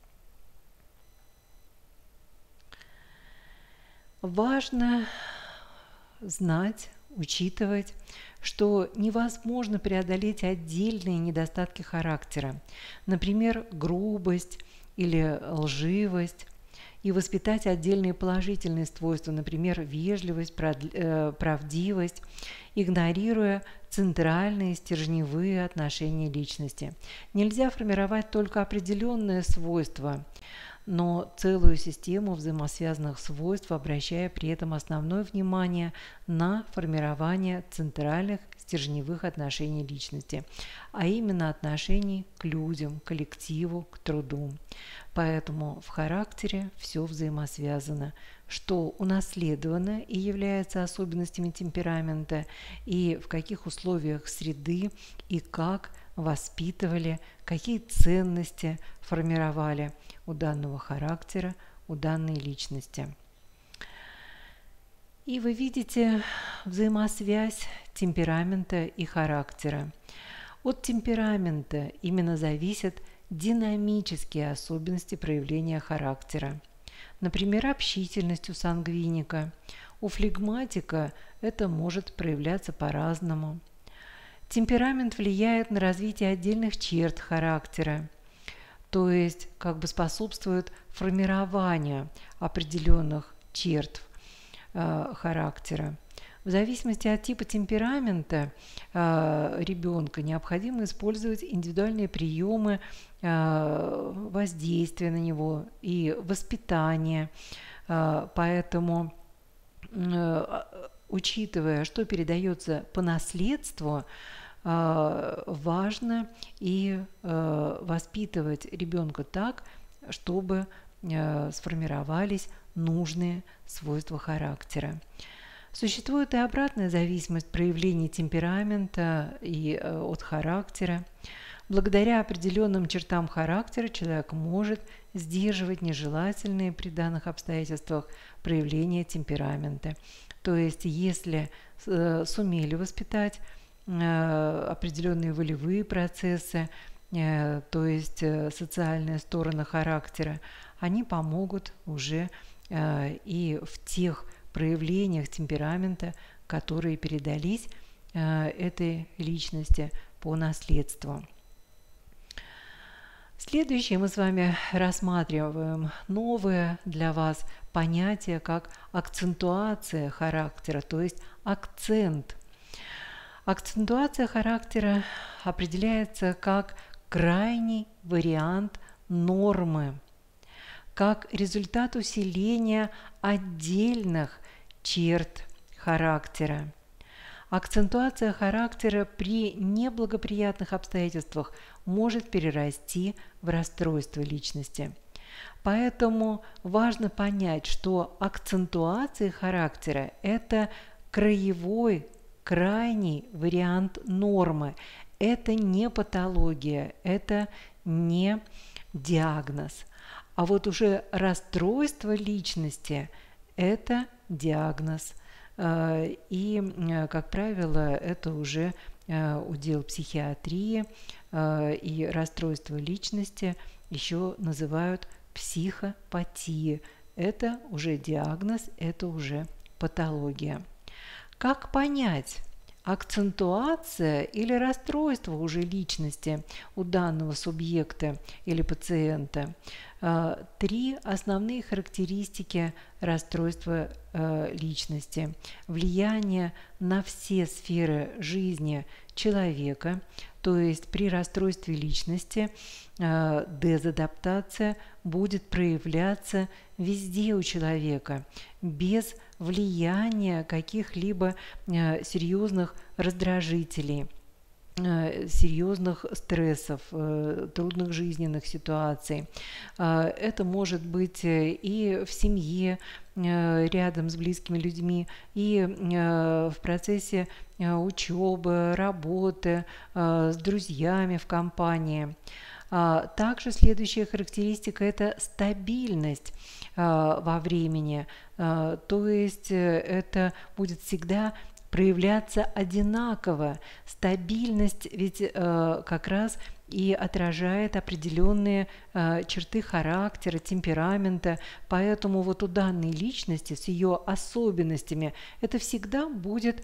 Speaker 1: Важно знать, учитывать, что невозможно преодолеть отдельные недостатки характера, например, грубость или лживость, и воспитать отдельные положительные свойства, например, вежливость, правдивость, игнорируя центральные стержневые отношения личности. Нельзя формировать только определенные свойства, но целую систему взаимосвязанных свойств, обращая при этом основное внимание на формирование центральных стержневых отношений личности, а именно отношений к людям, к коллективу, к труду. Поэтому в характере все взаимосвязано, что унаследовано и является особенностями темперамента, и в каких условиях среды и как воспитывали, какие ценности формировали у данного характера, у данной личности. И вы видите взаимосвязь темперамента и характера. От темперамента именно зависят динамические особенности проявления характера. Например, общительность у сангвиника. У флегматика это может проявляться по-разному. Темперамент влияет на развитие отдельных черт характера, то есть способствует формированию определенных черт характера. В зависимости от типа темперамента ребенка необходимо использовать индивидуальные приемы воздействия на него и воспитания. Поэтому, учитывая, что передается по наследству, важно и воспитывать ребенка так, чтобы сформировались нужные свойства характера. Существует и обратная зависимость проявления темперамента и от характера. Благодаря определенным чертам характера человек может сдерживать нежелательные при данных обстоятельствах проявления темперамента. То есть, если сумели воспитать определенные волевые процессы, то есть социальная сторона характера, они помогут уже и в тех проявлениях темперамента, которые передались этой личности по наследству. Следующее мы с вами рассматриваем новое для вас понятие, как акцентуация характера, то есть акцент. Акцентуация характера определяется как крайний вариант нормы, как результат усиления отдельных черт характера. Акцентуация характера при неблагоприятных обстоятельствах может перерасти в расстройство личности. Поэтому важно понять, что акцентуация характера – это краевой, крайний вариант нормы. Это не патология, это не диагноз. А вот уже расстройство личности – это диагноз. И, как правило, это уже удел психиатрии, и расстройство личности еще называют психопатией. Это уже диагноз, это уже патология. Как понять, акцентуация или расстройство уже личности у данного субъекта или пациента? Три основные характеристики расстройства личности. Влияние на все сферы жизни человека, то есть при расстройстве личности дезадаптация будет проявляться везде у человека, без влияния каких-либо серьезных раздражителей, серьезных стрессов, трудных жизненных ситуаций. Это может быть и в семье, рядом с близкими людьми, и в процессе учебы, работы, с друзьями в компании. Также следующая характеристика – это стабильность во времени, то есть это будет всегда проявляться одинаково. Стабильность ведь как раз и отражает определенные черты характера, темперамента, поэтому вот у данной личности с ее особенностями это всегда будет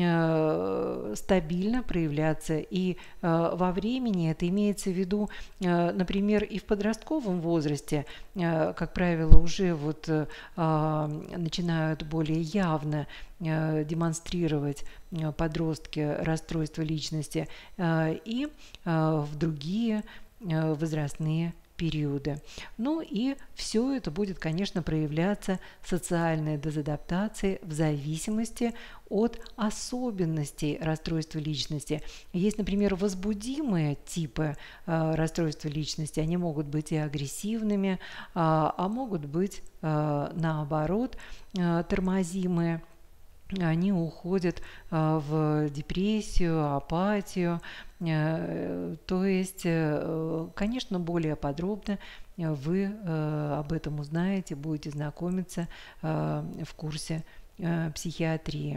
Speaker 1: стабильно проявляться, и во времени это имеется в виду, например, и в подростковом возрасте, как правило, уже вот начинают более явно демонстрировать подростки расстройства личности, и в другие возрастные периоды. Ну и все это будет, конечно, проявляться социальной дезадаптацией в зависимости от особенностей расстройства личности. Есть, например, возбудимые типы расстройства личности, они могут быть и агрессивными, а могут быть, наоборот, тормозимые. Они уходят в депрессию, апатию. То есть, конечно, более подробно вы об этом узнаете, будете знакомиться в курсе психиатрии.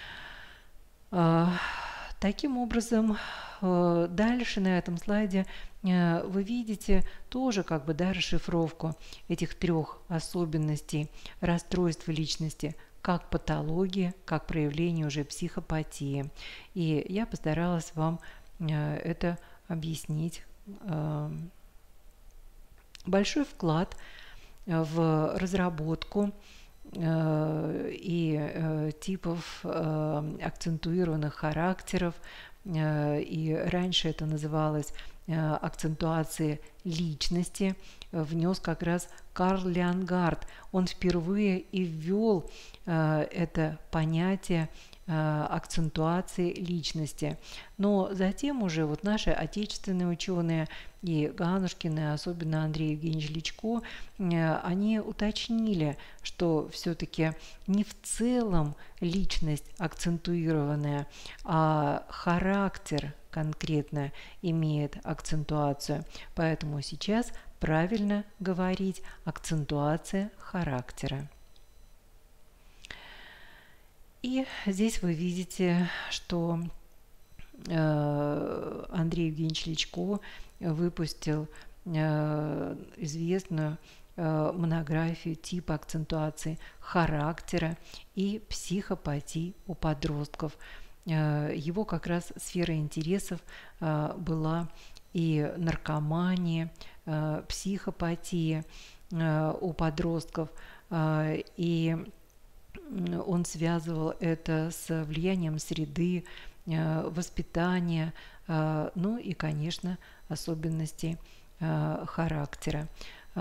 Speaker 1: Таким образом, дальше на этом слайде вы видите тоже расшифровку этих трех особенностей расстройства личности, как патологии, как проявление уже психопатии. И я постаралась вам это объяснить. Большой вклад в разработку и типов акцентуированных характеров, и раньше это называлось акцентуацией личности, внес как раз Карл Леонгард. Он впервые и ввел это понятие акцентуации личности. Но затем уже вот наши отечественные ученые и Ганушкин, и особенно Андрей Евгеньевич Личко, они уточнили, что все-таки не в целом личность акцентуированная, а характер конкретно имеет акцентуацию. Поэтому сейчас правильно говорить акцентуация характера. И здесь вы видите, что Андрей Евгеньевич Личко выпустил известную монографию типа акцентуации характера и психопатии у подростков. Его как раз сфера интересов была и наркомания, психопатия у подростков, и он связывал это с влиянием среды, воспитания, ну и, конечно, особенностей характера.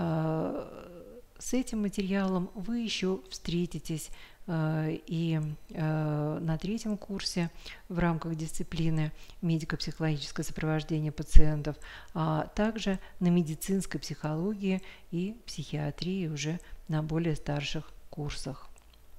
Speaker 1: С этим материалом вы еще встретитесь и на третьем курсе в рамках дисциплины медико-психологическое сопровождение пациентов, а также на медицинской психологии и психиатрии уже на более старших курсах.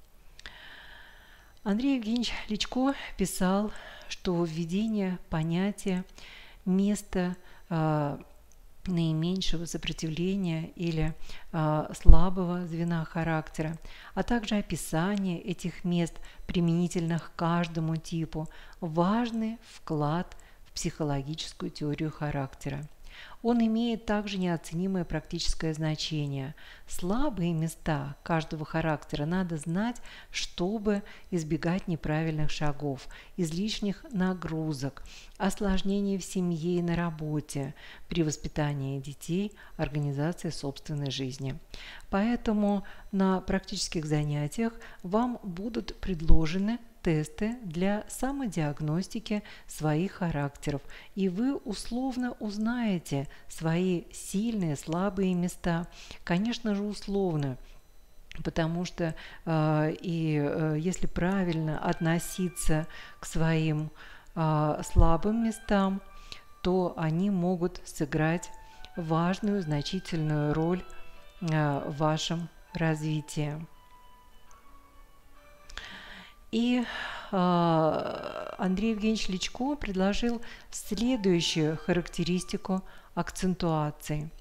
Speaker 1: Андрей Евгеньевич Личко писал, что введение понятия места наименьшего сопротивления или слабого звена характера, а также описание этих мест применительно к каждому типу – важный вклад в психологическую теорию характера. Он имеет также неоценимое практическое значение. Слабые места каждого характера надо знать, чтобы избегать неправильных шагов, излишних нагрузок, осложнений в семье и на работе, при воспитании детей, организации собственной жизни. Поэтому на практических занятиях вам будут предложены тесты для самодиагностики своих характеров, и вы условно узнаете свои сильные, слабые места. Конечно же, условно, потому что если правильно относиться к своим слабым местам, то они могут сыграть важную, значительную роль в вашем развитии. И Андрей Евгеньевич Личко предложил следующую характеристику акцентуации.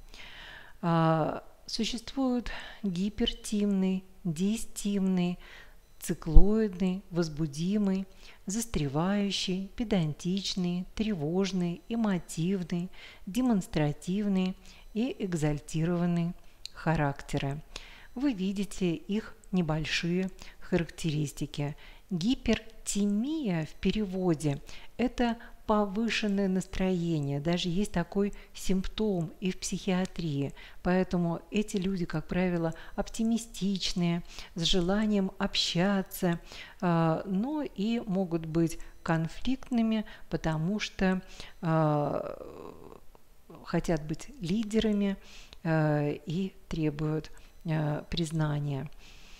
Speaker 1: Существуют гипертимный, дистимный, циклоидный, возбудимый, застревающий, педантичный, тревожный, эмотивный, демонстративный и экзальтированный характеры. Вы видите их небольшие характеристики. Гипертимия в переводе – это повышенное настроение, даже есть такой симптом и в психиатрии. Поэтому эти люди, как правило, оптимистичные, с желанием общаться, но и могут быть конфликтными, потому что хотят быть лидерами и требуют признания.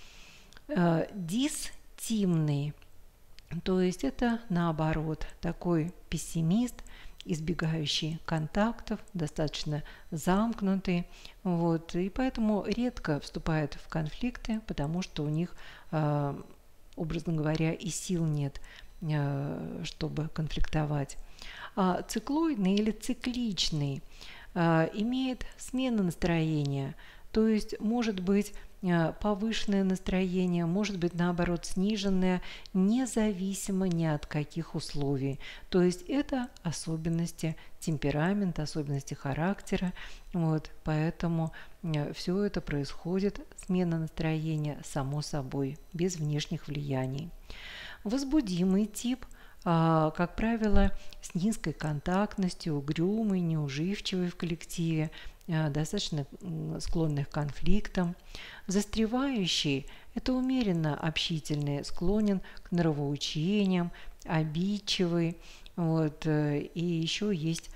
Speaker 1: Дистимный, то есть это наоборот такой пессимист, избегающий контактов, достаточно замкнутый, и поэтому редко вступает в конфликты, потому что у них, образно говоря, и сил нет, чтобы конфликтовать. А циклоидный или цикличный имеет смену настроения, то есть может быть повышенное настроение, может быть наоборот сниженное, независимо ни от каких условий. То есть это особенности темперамента, особенности характера. Поэтому все это происходит, смена настроения, само собой, без внешних влияний. Возбудимый тип, как правило, с низкой контактностью, угрюмый, неуживчивый в коллективе, достаточно склонный к конфликтам. Застревающий – это умеренно общительный, склонен к нравоучениям, обидчивый. И еще есть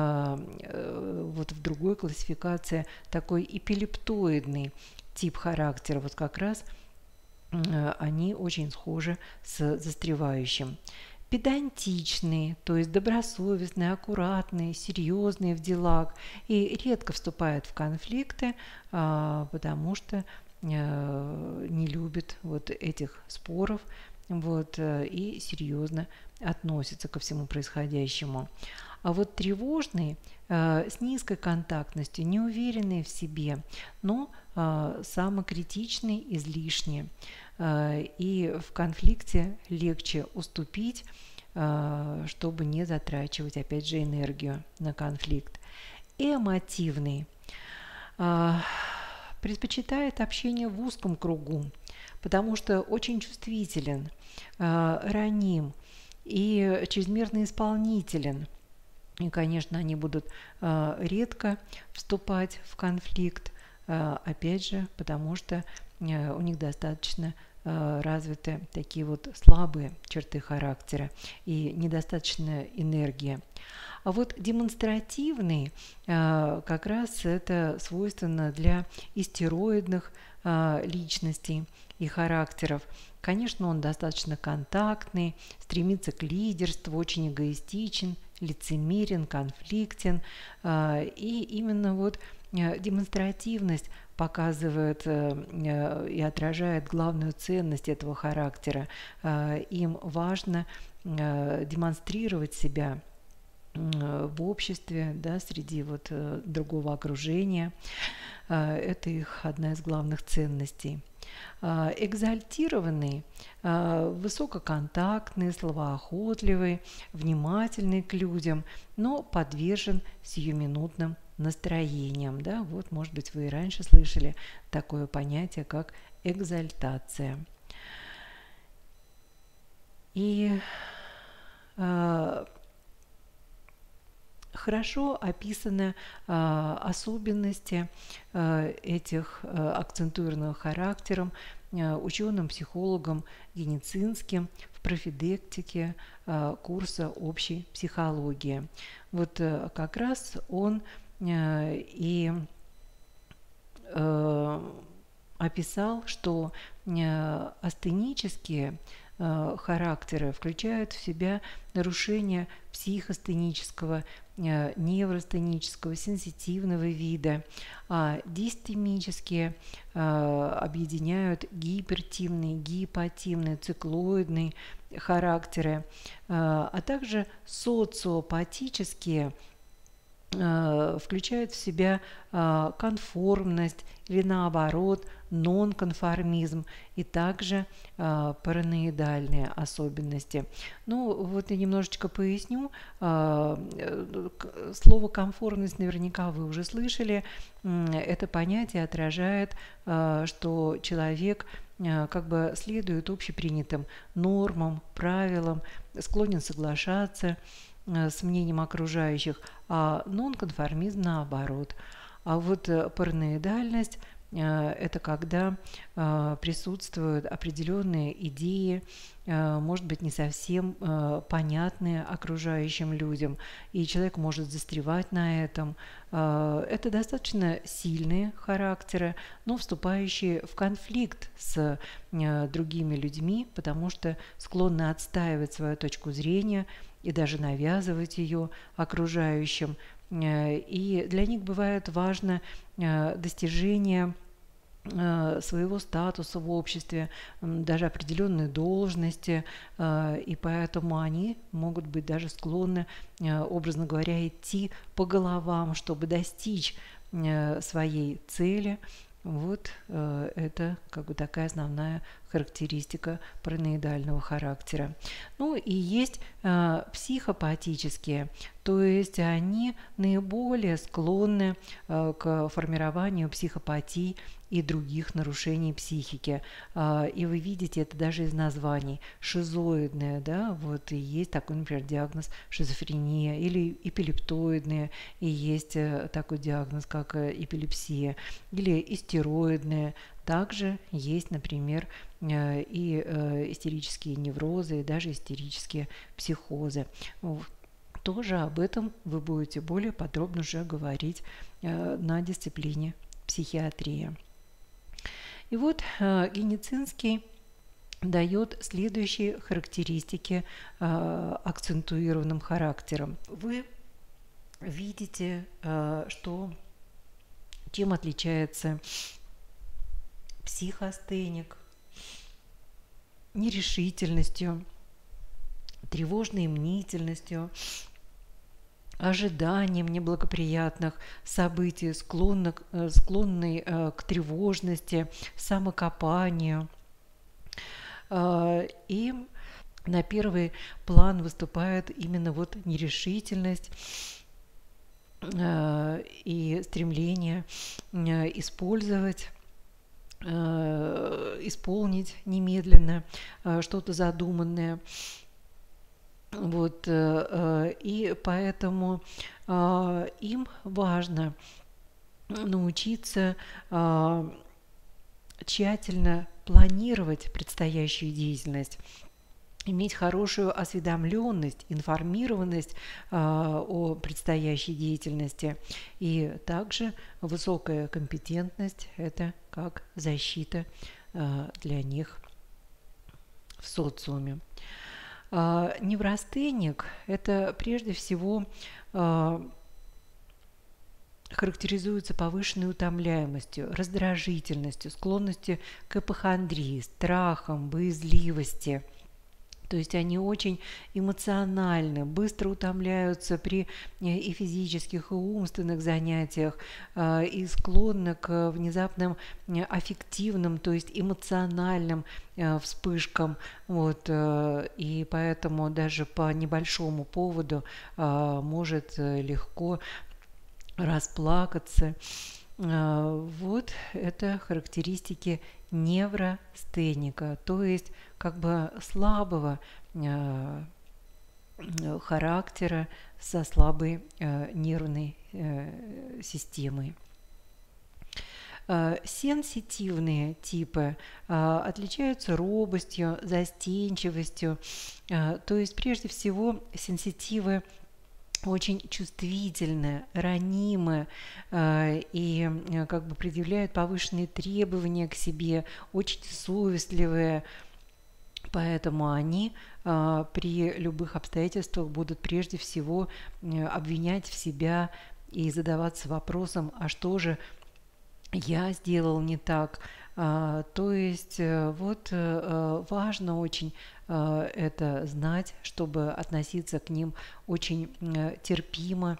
Speaker 1: в другой классификации такой эпилептоидный тип характера. Как раз они очень схожи с застревающим. Педантичные, то есть добросовестные, аккуратные, серьезные в делах и редко вступают в конфликты, потому что не любят этих споров и серьезно относятся ко всему происходящему. А тревожные с низкой контактностью, неуверенные в себе, но самокритичные излишне. И в конфликте легче уступить, чтобы не затрачивать, опять же, энергию на конфликт. Эмотивный предпочитает общение в узком кругу, потому что очень чувствителен, раним и чрезмерно исполнителен. И, конечно, они будут редко вступать в конфликт, опять же, потому что у них достаточно развиты такие слабые черты характера и недостаточная энергия. А демонстративный как раз это свойственно для истероидных личностей и характеров. Конечно, он достаточно контактный, стремится к лидерству, очень эгоистичен, лицемерен, конфликтен. И именно демонстративность показывает и отражает главную ценность этого характера. Им важно демонстрировать себя в обществе, среди другого окружения. Это их одна из главных ценностей. Экзальтированный, высококонтактный, словоохотливый, внимательный к людям, но подвержен сиюминутным настроениям. Да? Вот, может быть, вы и раньше слышали такое понятие, как экзальтация. И хорошо описаны особенности этих акцентуированных характером ученым, психологом Геницинским в профилактике курса общей психологии. Вот как раз он и описал, что астенические характеры включают в себя нарушения психостенического, невростенического, сенситивного вида, а дистемические объединяют гипертимные, гипотимные, циклоидные характеры, а также социопатические включают в себя конформность или наоборот нонконформизм и также параноидальные особенности. Ну вот я немножечко поясню. Слово конформность наверняка вы уже слышали. Это понятие отражает, что человек как бы следует общепринятым нормам, правилам, склонен соглашаться с мнением окружающих, а нонконформизм наоборот. А вот параноидальность – это когда присутствуют определенные идеи, может быть, не совсем понятные окружающим людям, и человек может застревать на этом. Это достаточно сильные характеры, но вступающие в конфликт с другими людьми, потому что склонны отстаивать свою точку зрения и даже навязывать ее окружающим. И для них бывает важно достижение своего статуса в обществе, даже определенные должности, и поэтому они могут быть даже склонны, образно говоря, идти по головам, чтобы достичь своей цели. Вот это как бы такая основная характеристика параноидального характера. Ну и есть психопатические, то есть они наиболее склонны к формированию психопатий и других нарушений психики. И вы видите это даже из названий. Шизоидные, да, вот и есть такой, например, диагноз шизофрения, или эпилептоидные, и есть такой диагноз, как эпилепсия, или истероидные. Также есть, например, и истерические неврозы, и даже истерические психозы. Тоже об этом вы будете более подробно уже говорить на дисциплине психиатрия. И вот Геницинский дает следующие характеристики акцентуированным характером. Вы видите, что чем отличается психостеник: нерешительностью, тревожной мнительностью, ожиданием неблагоприятных событий, склонный к тревожности, самокопанию. И на первый план выступает именно вот нерешительность и стремление исполнить немедленно что-то задуманное. Вот, и поэтому им важно научиться тщательно планировать предстоящую деятельность, иметь хорошую осведомленность, информированность о предстоящей деятельности, и также высокая компетентность – это как защита для них в социуме. Неврастеник – это прежде всего характеризуется повышенной утомляемостью, раздражительностью, склонностью к ипохондрии, страхам, боязливости. То есть они очень эмоциональны, быстро утомляются при и физических, и умственных занятиях, и склонны к внезапным аффективным, то есть эмоциональным вспышкам. Вот, и поэтому даже по небольшому поводу может легко расплакаться. Вот это характеристики неврастеника, то есть как бы слабого характера со слабой нервной системой. Сенситивные типы отличаются робостью, застенчивостью, то есть прежде всего сенситивы очень чувствительны, ранимы и как бы предъявляют повышенные требования к себе, очень совестливые. Поэтому они при любых обстоятельствах будут прежде всего обвинять в себя и задаваться вопросом, а что же я сделал не так. То есть вот важно очень это знать, чтобы относиться к ним очень терпимо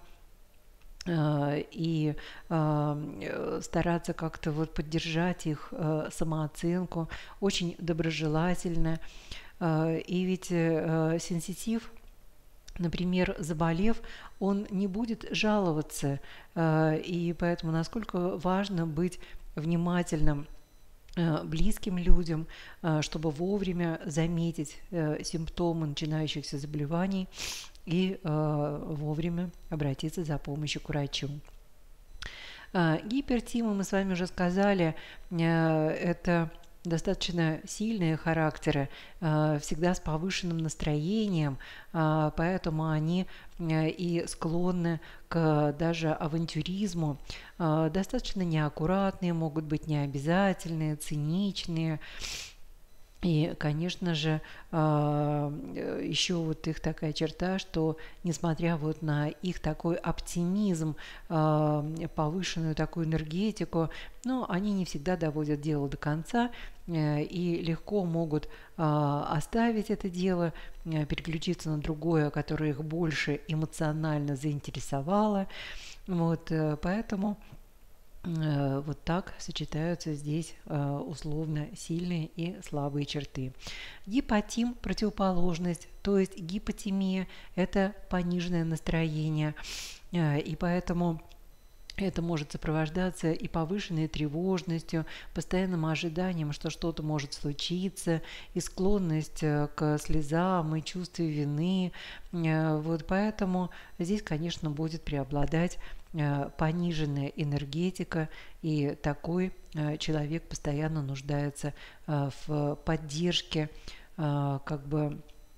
Speaker 1: и стараться как-то вот поддержать их самооценку очень доброжелательно. И ведь сенситив, например, заболев, он не будет жаловаться, и поэтому насколько важно быть внимательным близким людям, чтобы вовремя заметить симптомы начинающихся заболеваний и вовремя обратиться за помощью к врачу. Гипертимы, мы с вами уже сказали, это достаточно сильные характеры, всегда с повышенным настроением, поэтому они и склонны к даже авантюризму, достаточно неаккуратные, могут быть необязательные, циничные. И, конечно же, еще вот их такая черта, что несмотря вот на их такой оптимизм, повышенную такую энергетику, но они не всегда доводят дело до конца и легко могут оставить это дело, переключиться на другое, которое их больше эмоционально заинтересовало. Вот, поэтому вот так сочетаются здесь условно сильные и слабые черты. Гипотим – противоположность, то есть гипотимия – это пониженное настроение, и поэтому это может сопровождаться и повышенной тревожностью, постоянным ожиданием, что что-то может случиться, и склонность к слезам и чувству вины. Вот поэтому здесь, конечно, будет преобладать пониженная энергетика, и такой человек постоянно нуждается в поддержке, как бы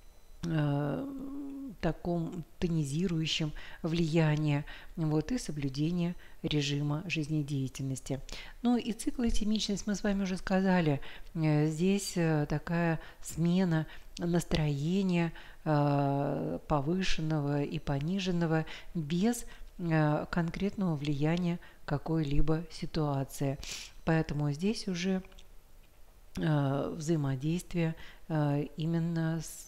Speaker 1: таком тонизирующем влиянии, вот, и соблюдение режима жизнедеятельности. Ну и циклотемичность мы с вами уже сказали. Здесь такая смена настроения повышенного и пониженного без конкретного влияния какой-либо ситуации. Поэтому здесь уже взаимодействие именно с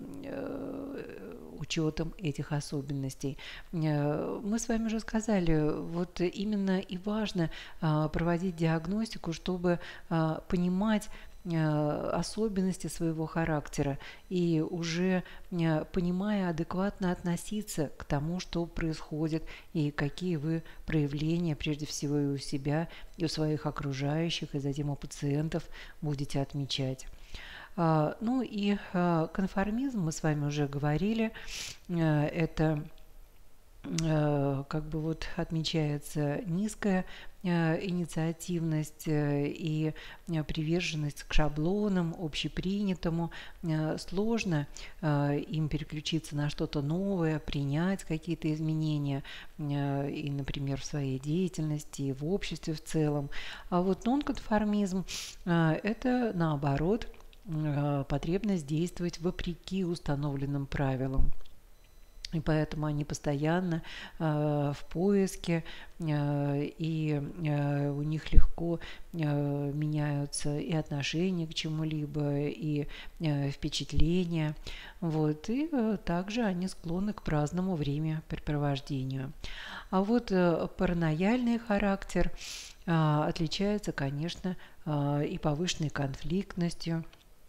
Speaker 1: учетом этих особенностей. Мы с вами уже сказали, вот именно и важно проводить диагностику, чтобы понимать особенности своего характера и уже понимая адекватно относиться к тому, что происходит и какие вы проявления прежде всего и у себя, и у своих окружающих, и затем у пациентов будете отмечать. Ну и конформизм, мы с вами уже говорили, это как бы вот отмечается низкая инициативность и приверженность к шаблонам, общепринятому. Сложно им переключиться на что-то новое, принять какие-то изменения и, например, в своей деятельности, и в обществе в целом. А вот нонконформизм – это, наоборот, потребность действовать вопреки установленным правилам. И поэтому они постоянно в поиске, и у них них легко меняются и отношения к чему-либо, и впечатления. Вот. И также они склонны к праздному времяпрепровождению. А вот паранояльный характер отличается, конечно, и повышенной конфликтностью,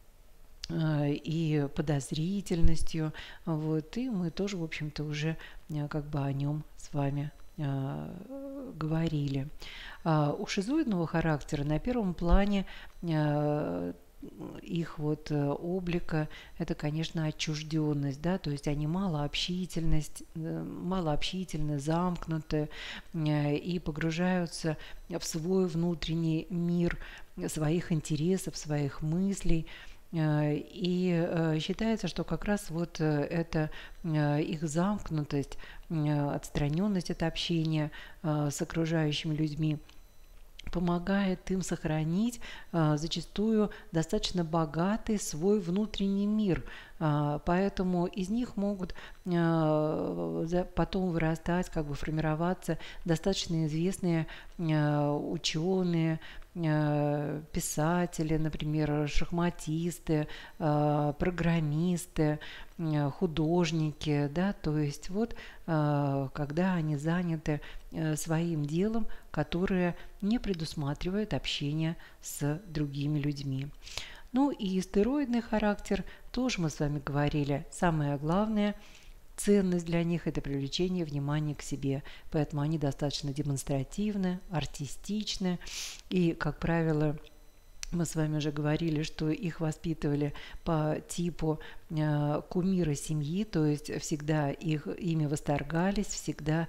Speaker 1: и подозрительностью. Вот. И мы тоже, в общем-то, уже как бы о нем с вами говорили. У шизоидного характера на первом плане их вот облика это, конечно, отчужденность, да, то есть они малообщительны, замкнуты и погружаются в свой внутренний мир своих интересов, своих мыслей. И считается, что как раз вот эта их замкнутость, отстраненность от общения с окружающими людьми помогает им сохранить зачастую достаточно богатый свой внутренний мир. Поэтому из них могут потом вырастать, как бы формироваться достаточно известные ученые, писатели, например, шахматисты, программисты, художники, да, то есть вот когда они заняты своим делом, которое не предусматривает общение с другими людьми. Ну и стероидный характер, тоже мы с вами говорили, самое главное, ценность для них – это привлечение внимания к себе, поэтому они достаточно демонстративны, артистичны и, как правило, мы с вами уже говорили, что их воспитывали по типу кумира семьи, то есть всегда ими восторгались, всегда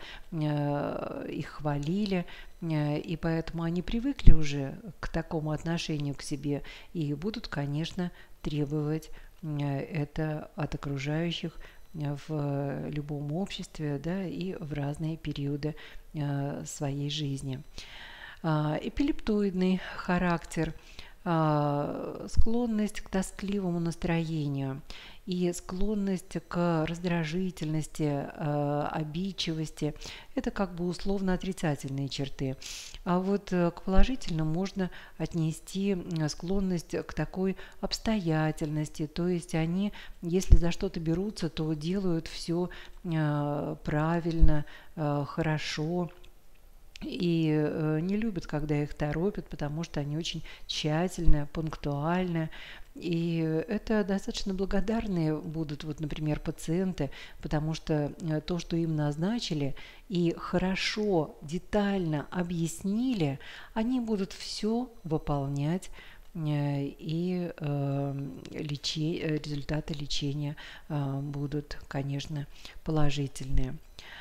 Speaker 1: их хвалили, и поэтому они привыкли уже к такому отношению к себе и будут, конечно, требовать это от окружающих в любом обществе, да, и в разные периоды своей жизни. Эпилептоидный характер – склонность к тоскливому настроению и склонность к раздражительности, обидчивости – это как бы условно отрицательные черты. А вот к положительным можно отнести склонность к такой обстоятельности, то есть они, если за что-то берутся, то делают все правильно, хорошо, и не любят, когда их торопят, потому что они очень тщательны, пунктуальны. И это достаточно благодарные будут, вот, например, пациенты, потому что то, что им назначили и хорошо, детально объяснили, они будут все выполнять, и результаты лечения будут, конечно, положительные.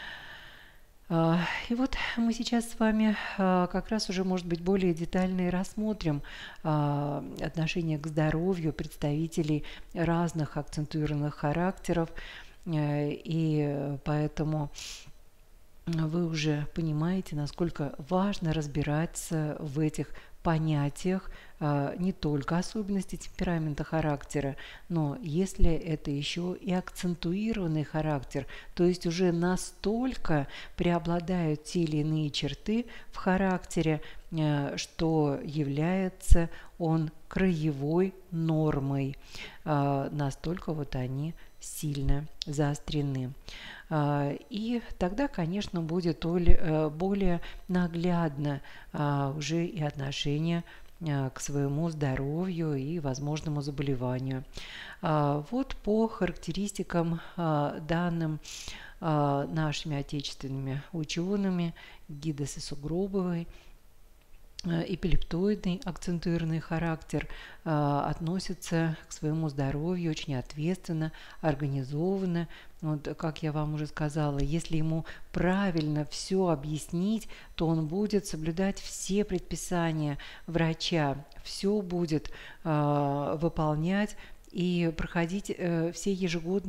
Speaker 1: И вот мы сейчас с вами как раз уже, может быть, более детально и рассмотрим отношение к здоровью представителей разных акцентуированных характеров, и поэтому вы уже понимаете, насколько важно разбираться в этих понятиях, не только особенности темперамента характера, но если это еще и акцентуированный характер, то есть уже настолько преобладают те или иные черты в характере, что является он краевой нормой, настолько вот они сильно заострены. И тогда, конечно, будет более наглядно уже и отношение к своему здоровью и возможному заболеванию. Вот по характеристикам, данным нашими отечественными учеными Гидес и Сугробовой, эпилептоидный акцентуированный характер относится к своему здоровью очень ответственно, организованно. Вот, как я вам уже сказала, если ему правильно все объяснить, то он будет соблюдать все предписания врача, все будет выполнять и проходить все ежегодные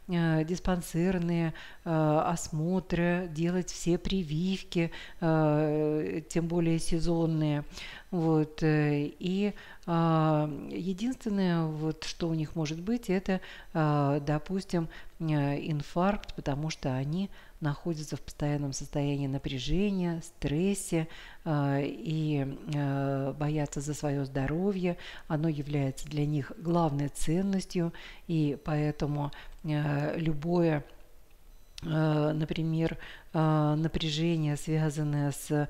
Speaker 1: диспансерные осмотры, делать все прививки, тем более сезонные. Вот. И единственное, вот, что у них может быть, это, допустим, инфаркт, потому что они находятся в постоянном состоянии напряжения, стрессе и боятся за свое здоровье. Оно является для них главной ценностью, и поэтому любое, например, напряжение, связанное с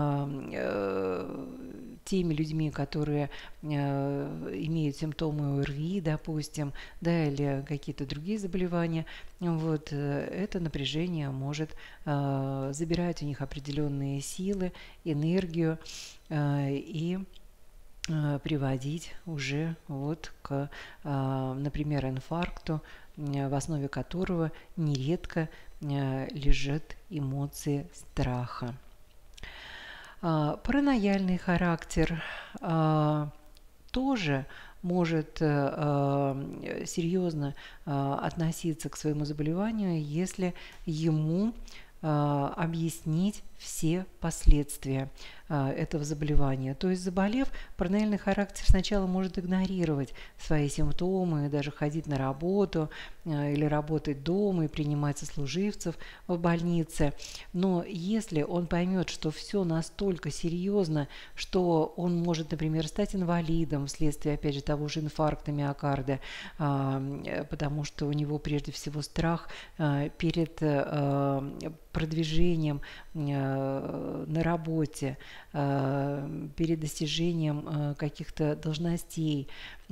Speaker 1: теми людьми, которые имеют симптомы ОРВИ, допустим, да, или какие-то другие заболевания, вот, это напряжение может забирать у них определенные силы, энергию и приводить уже вот к, например, инфаркту, в основе которого нередко лежат эмоции страха. Паранояльный характер тоже может серьезно относиться к своему заболеванию, если ему объяснить все последствия этого заболевания. То есть, заболев, паранояльный характер сначала может игнорировать свои симптомы, даже ходить на работу или работать дома и принимать сослуживцев в больнице. Но если он поймет, что все настолько серьезно, что он может, например, стать инвалидом вследствие, опять же, того же инфаркта миокарда, потому что у него прежде всего страх перед продвижением на работе, перед достижением каких-то должностей.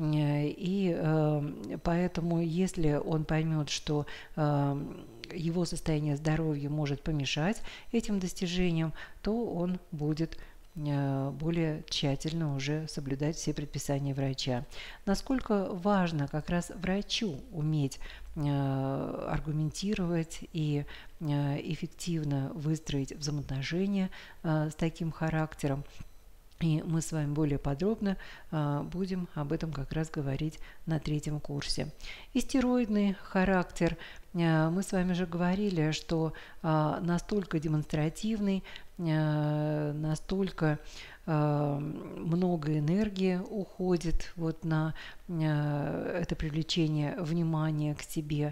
Speaker 1: И поэтому, если он поймет, что его состояние здоровья может помешать этим достижениям, то он будет более тщательно уже соблюдать все предписания врача. Насколько важно как раз врачу уметь аргументировать и эффективно выстроить взаимоотношения с таким характером. И мы с вами более подробно будем об этом как раз говорить на 3-м курсе. Истероидный характер. Мы с вами же говорили, что настолько демонстративный, настолько много энергии уходит вот на это привлечение внимания к себе,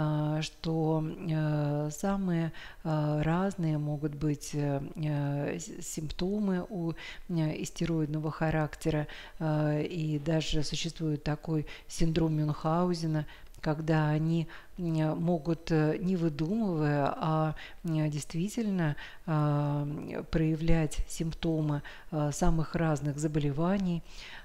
Speaker 1: что самые разные могут быть симптомы у истероидного характера, и даже существует такой синдром Мюнхгаузена, когда они могут, не выдумывая, а действительно проявлять симптомы самых разных заболеваний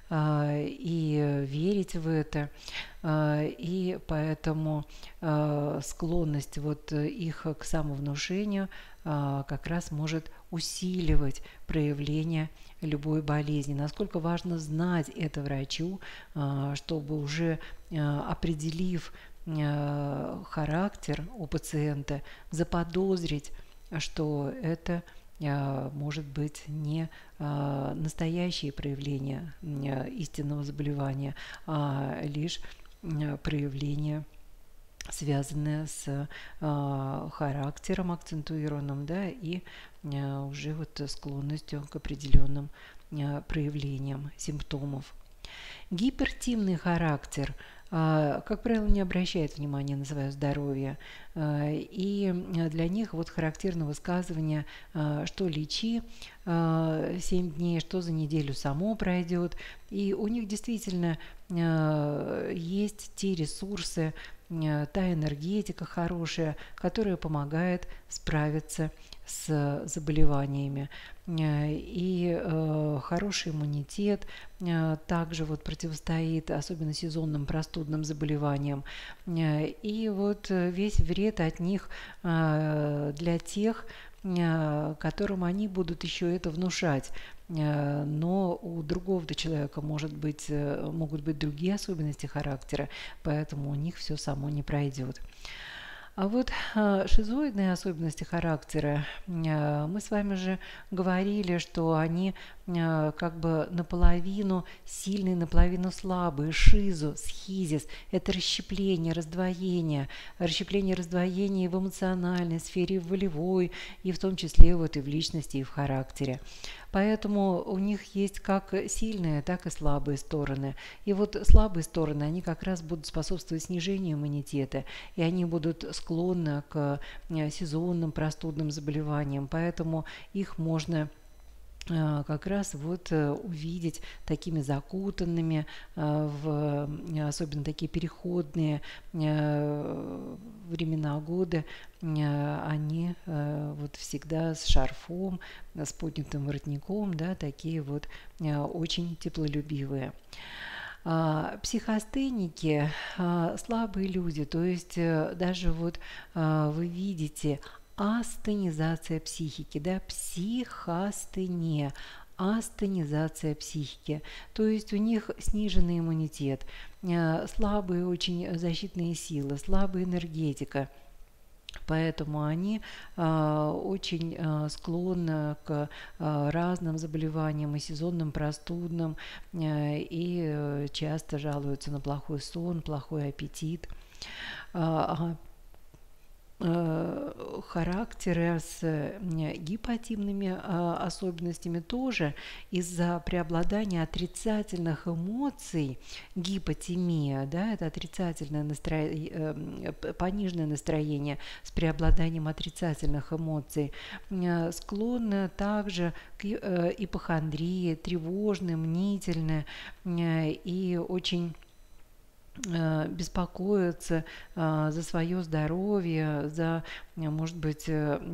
Speaker 1: и верить в это. И поэтому склонность вот их к самовнушению как раз может усиливать проявление любой болезни. Насколько важно знать это врачу, чтобы уже определив характер у пациента, заподозрить, что это может быть не настоящее проявление истинного заболевания, а лишь проявление, связанное с характером акцентуированным, да, и уже вот склонностью к определенным проявлениям симптомов. Гипертимный характер, как правило, не обращает внимания на свое здоровье, и для них вот характерно высказывание, что лечи 7 дней, что за неделю само пройдет, и у них действительно есть те ресурсы, та энергетика хорошая, которая помогает справиться с заболеваниями. И хороший иммунитет также вот противостоит особенно сезонным простудным заболеваниям. И вот весь вред от них для тех, которым они будут еще это внушать. Но у другого человека могут быть другие особенности характера, поэтому у них все само не пройдет. А вот шизоидные особенности характера, мы с вами же говорили, что они как бы наполовину сильные, наполовину слабые. Шизо, схизис– это расщепление, раздвоение в эмоциональной сфере, в волевой, и в том числе вот и в личности, и в характере. Поэтому у них есть как сильные, так и слабые стороны. И вот слабые стороны, они как раз будут способствовать снижению иммунитета, и они будут склонны к сезонным простудным заболеваниям. Поэтому их можно как раз вот увидеть такими закутанными, особенно такие переходные времена года, они вот всегда с шарфом, с поднятым воротником, да, такие вот очень теплолюбивые. Психостеники слабые люди, то есть даже вот вы видите астенизация психики, да, психостения, астенизация психики, то есть у них сниженный иммунитет, слабые очень защитные силы, слабая энергетика. Поэтому они очень склонны к разным заболеваниям и сезонным простудным, и часто жалуются на плохой сон, плохой аппетит. Характеры с гипотимными особенностями тоже из-за преобладания отрицательных эмоций, гипотимия, да, это отрицательное пониженное настроение с преобладанием отрицательных эмоций, склонны также к ипохондрии, тревожны, мнительны и очень беспокоятся за свое здоровье, за, может быть,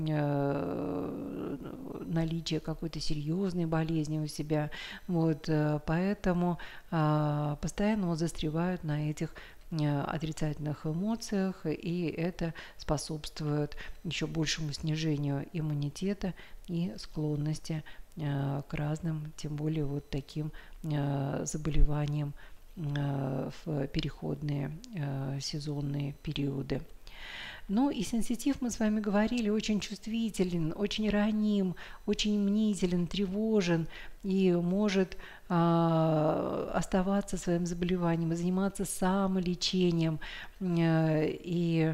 Speaker 1: наличие какой-то серьезной болезни у себя. Вот, поэтому постоянно застревают на этих отрицательных эмоциях, и это способствует еще большему снижению иммунитета и склонности к разным, тем более вот таким заболеваниям в переходные сезонные периоды. Ну и сенситив, мы с вами говорили, очень чувствителен, очень раним, очень мнителен, тревожен и может оставаться своим заболеванием, заниматься самолечением и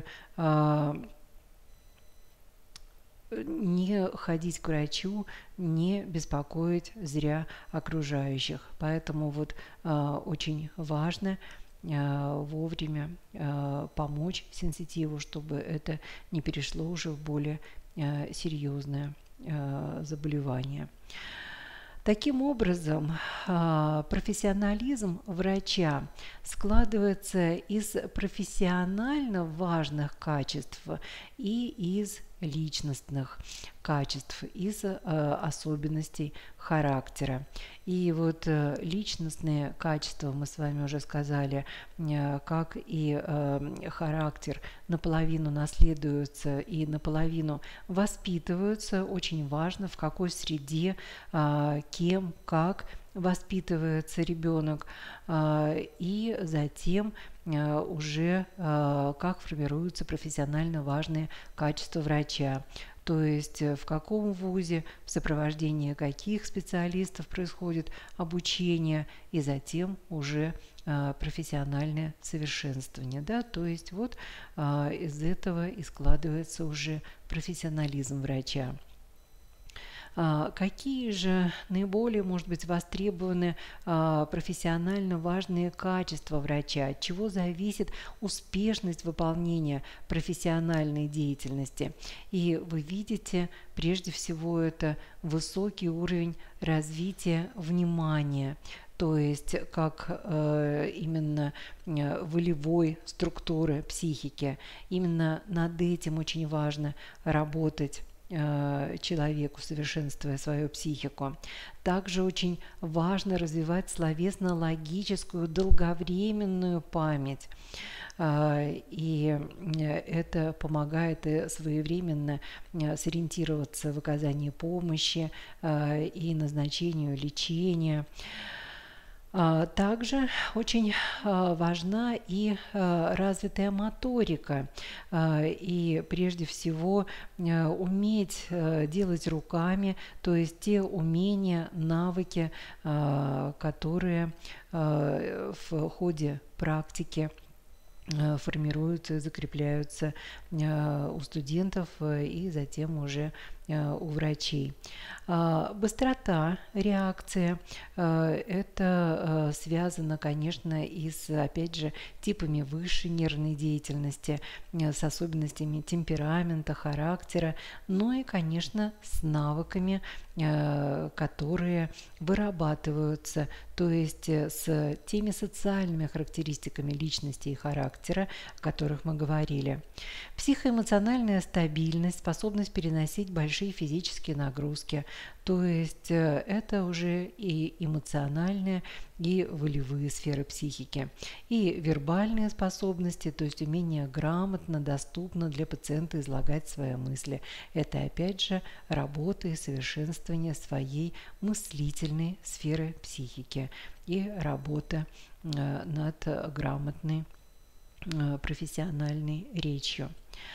Speaker 1: не ходить к врачу, не беспокоить зря окружающих. Поэтому вот очень важно вовремя помочь сенситиву, чтобы это не перешло уже в более серьезное заболевание. Таким образом, профессионализм врача складывается из профессионально важных качеств и из личностных качеств, из особенностей характера. И вот личностные качества, мы с вами уже сказали, как и характер наполовину наследуются и наполовину воспитываются. Очень важно, в какой среде, кем, как воспитывается ребенок, и затем уже как формируются профессионально важные качества врача. То есть в каком вузе, в сопровождении каких специалистов происходит обучение, и затем уже профессиональное совершенствование. Да? То есть вот из этого и складывается уже профессионализм врача. Какие же наиболее, может быть, востребованы профессионально важные качества врача? От чего зависит успешность выполнения профессиональной деятельности? И вы видите, прежде всего, это высокий уровень развития внимания, то есть как именно волевой структуры психики. Именно над этим очень важно работать человеку, совершенствуя свою психику. Также очень важно развивать словесно-логическую долговременную память. И это помогает своевременно сориентироваться в оказании помощи и назначению лечения. Также очень важна и развитая моторика, и прежде всего уметь делать руками, то есть те умения, навыки, которые в ходе практики формируются, закрепляются у студентов и затем уже у врачей. Быстрота реакции – это связано, конечно, и с, опять же, типами высшей нервной деятельности, с особенностями темперамента, характера, но и, конечно, с навыками, которые вырабатываются, то есть с теми социальными характеристиками личности и характера, о которых мы говорили. Психоэмоциональная стабильность, способность переносить большие физические нагрузки, то есть это уже и эмоциональные, и волевые сферы психики, и вербальные способности, то есть умение грамотно, доступно для пациента излагать свои мысли. Это опять же работа и совершенствование своей мыслительной сферы психики и работа над грамотной профессиональной речью.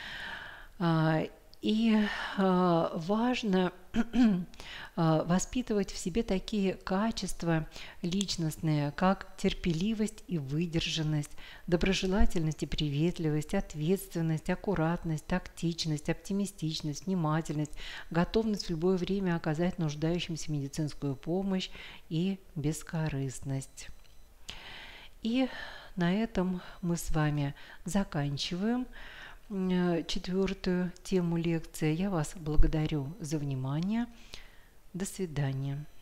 Speaker 1: И важно воспитывать в себе такие качества личностные, как терпеливость и выдержанность, доброжелательность и приветливость, ответственность, аккуратность, тактичность, оптимистичность, внимательность, готовность в любое время оказать нуждающимся медицинскую помощь и бескорыстность. И на этом мы с вами заканчиваем четвертую тему лекции. Я вас благодарю за внимание. До свидания.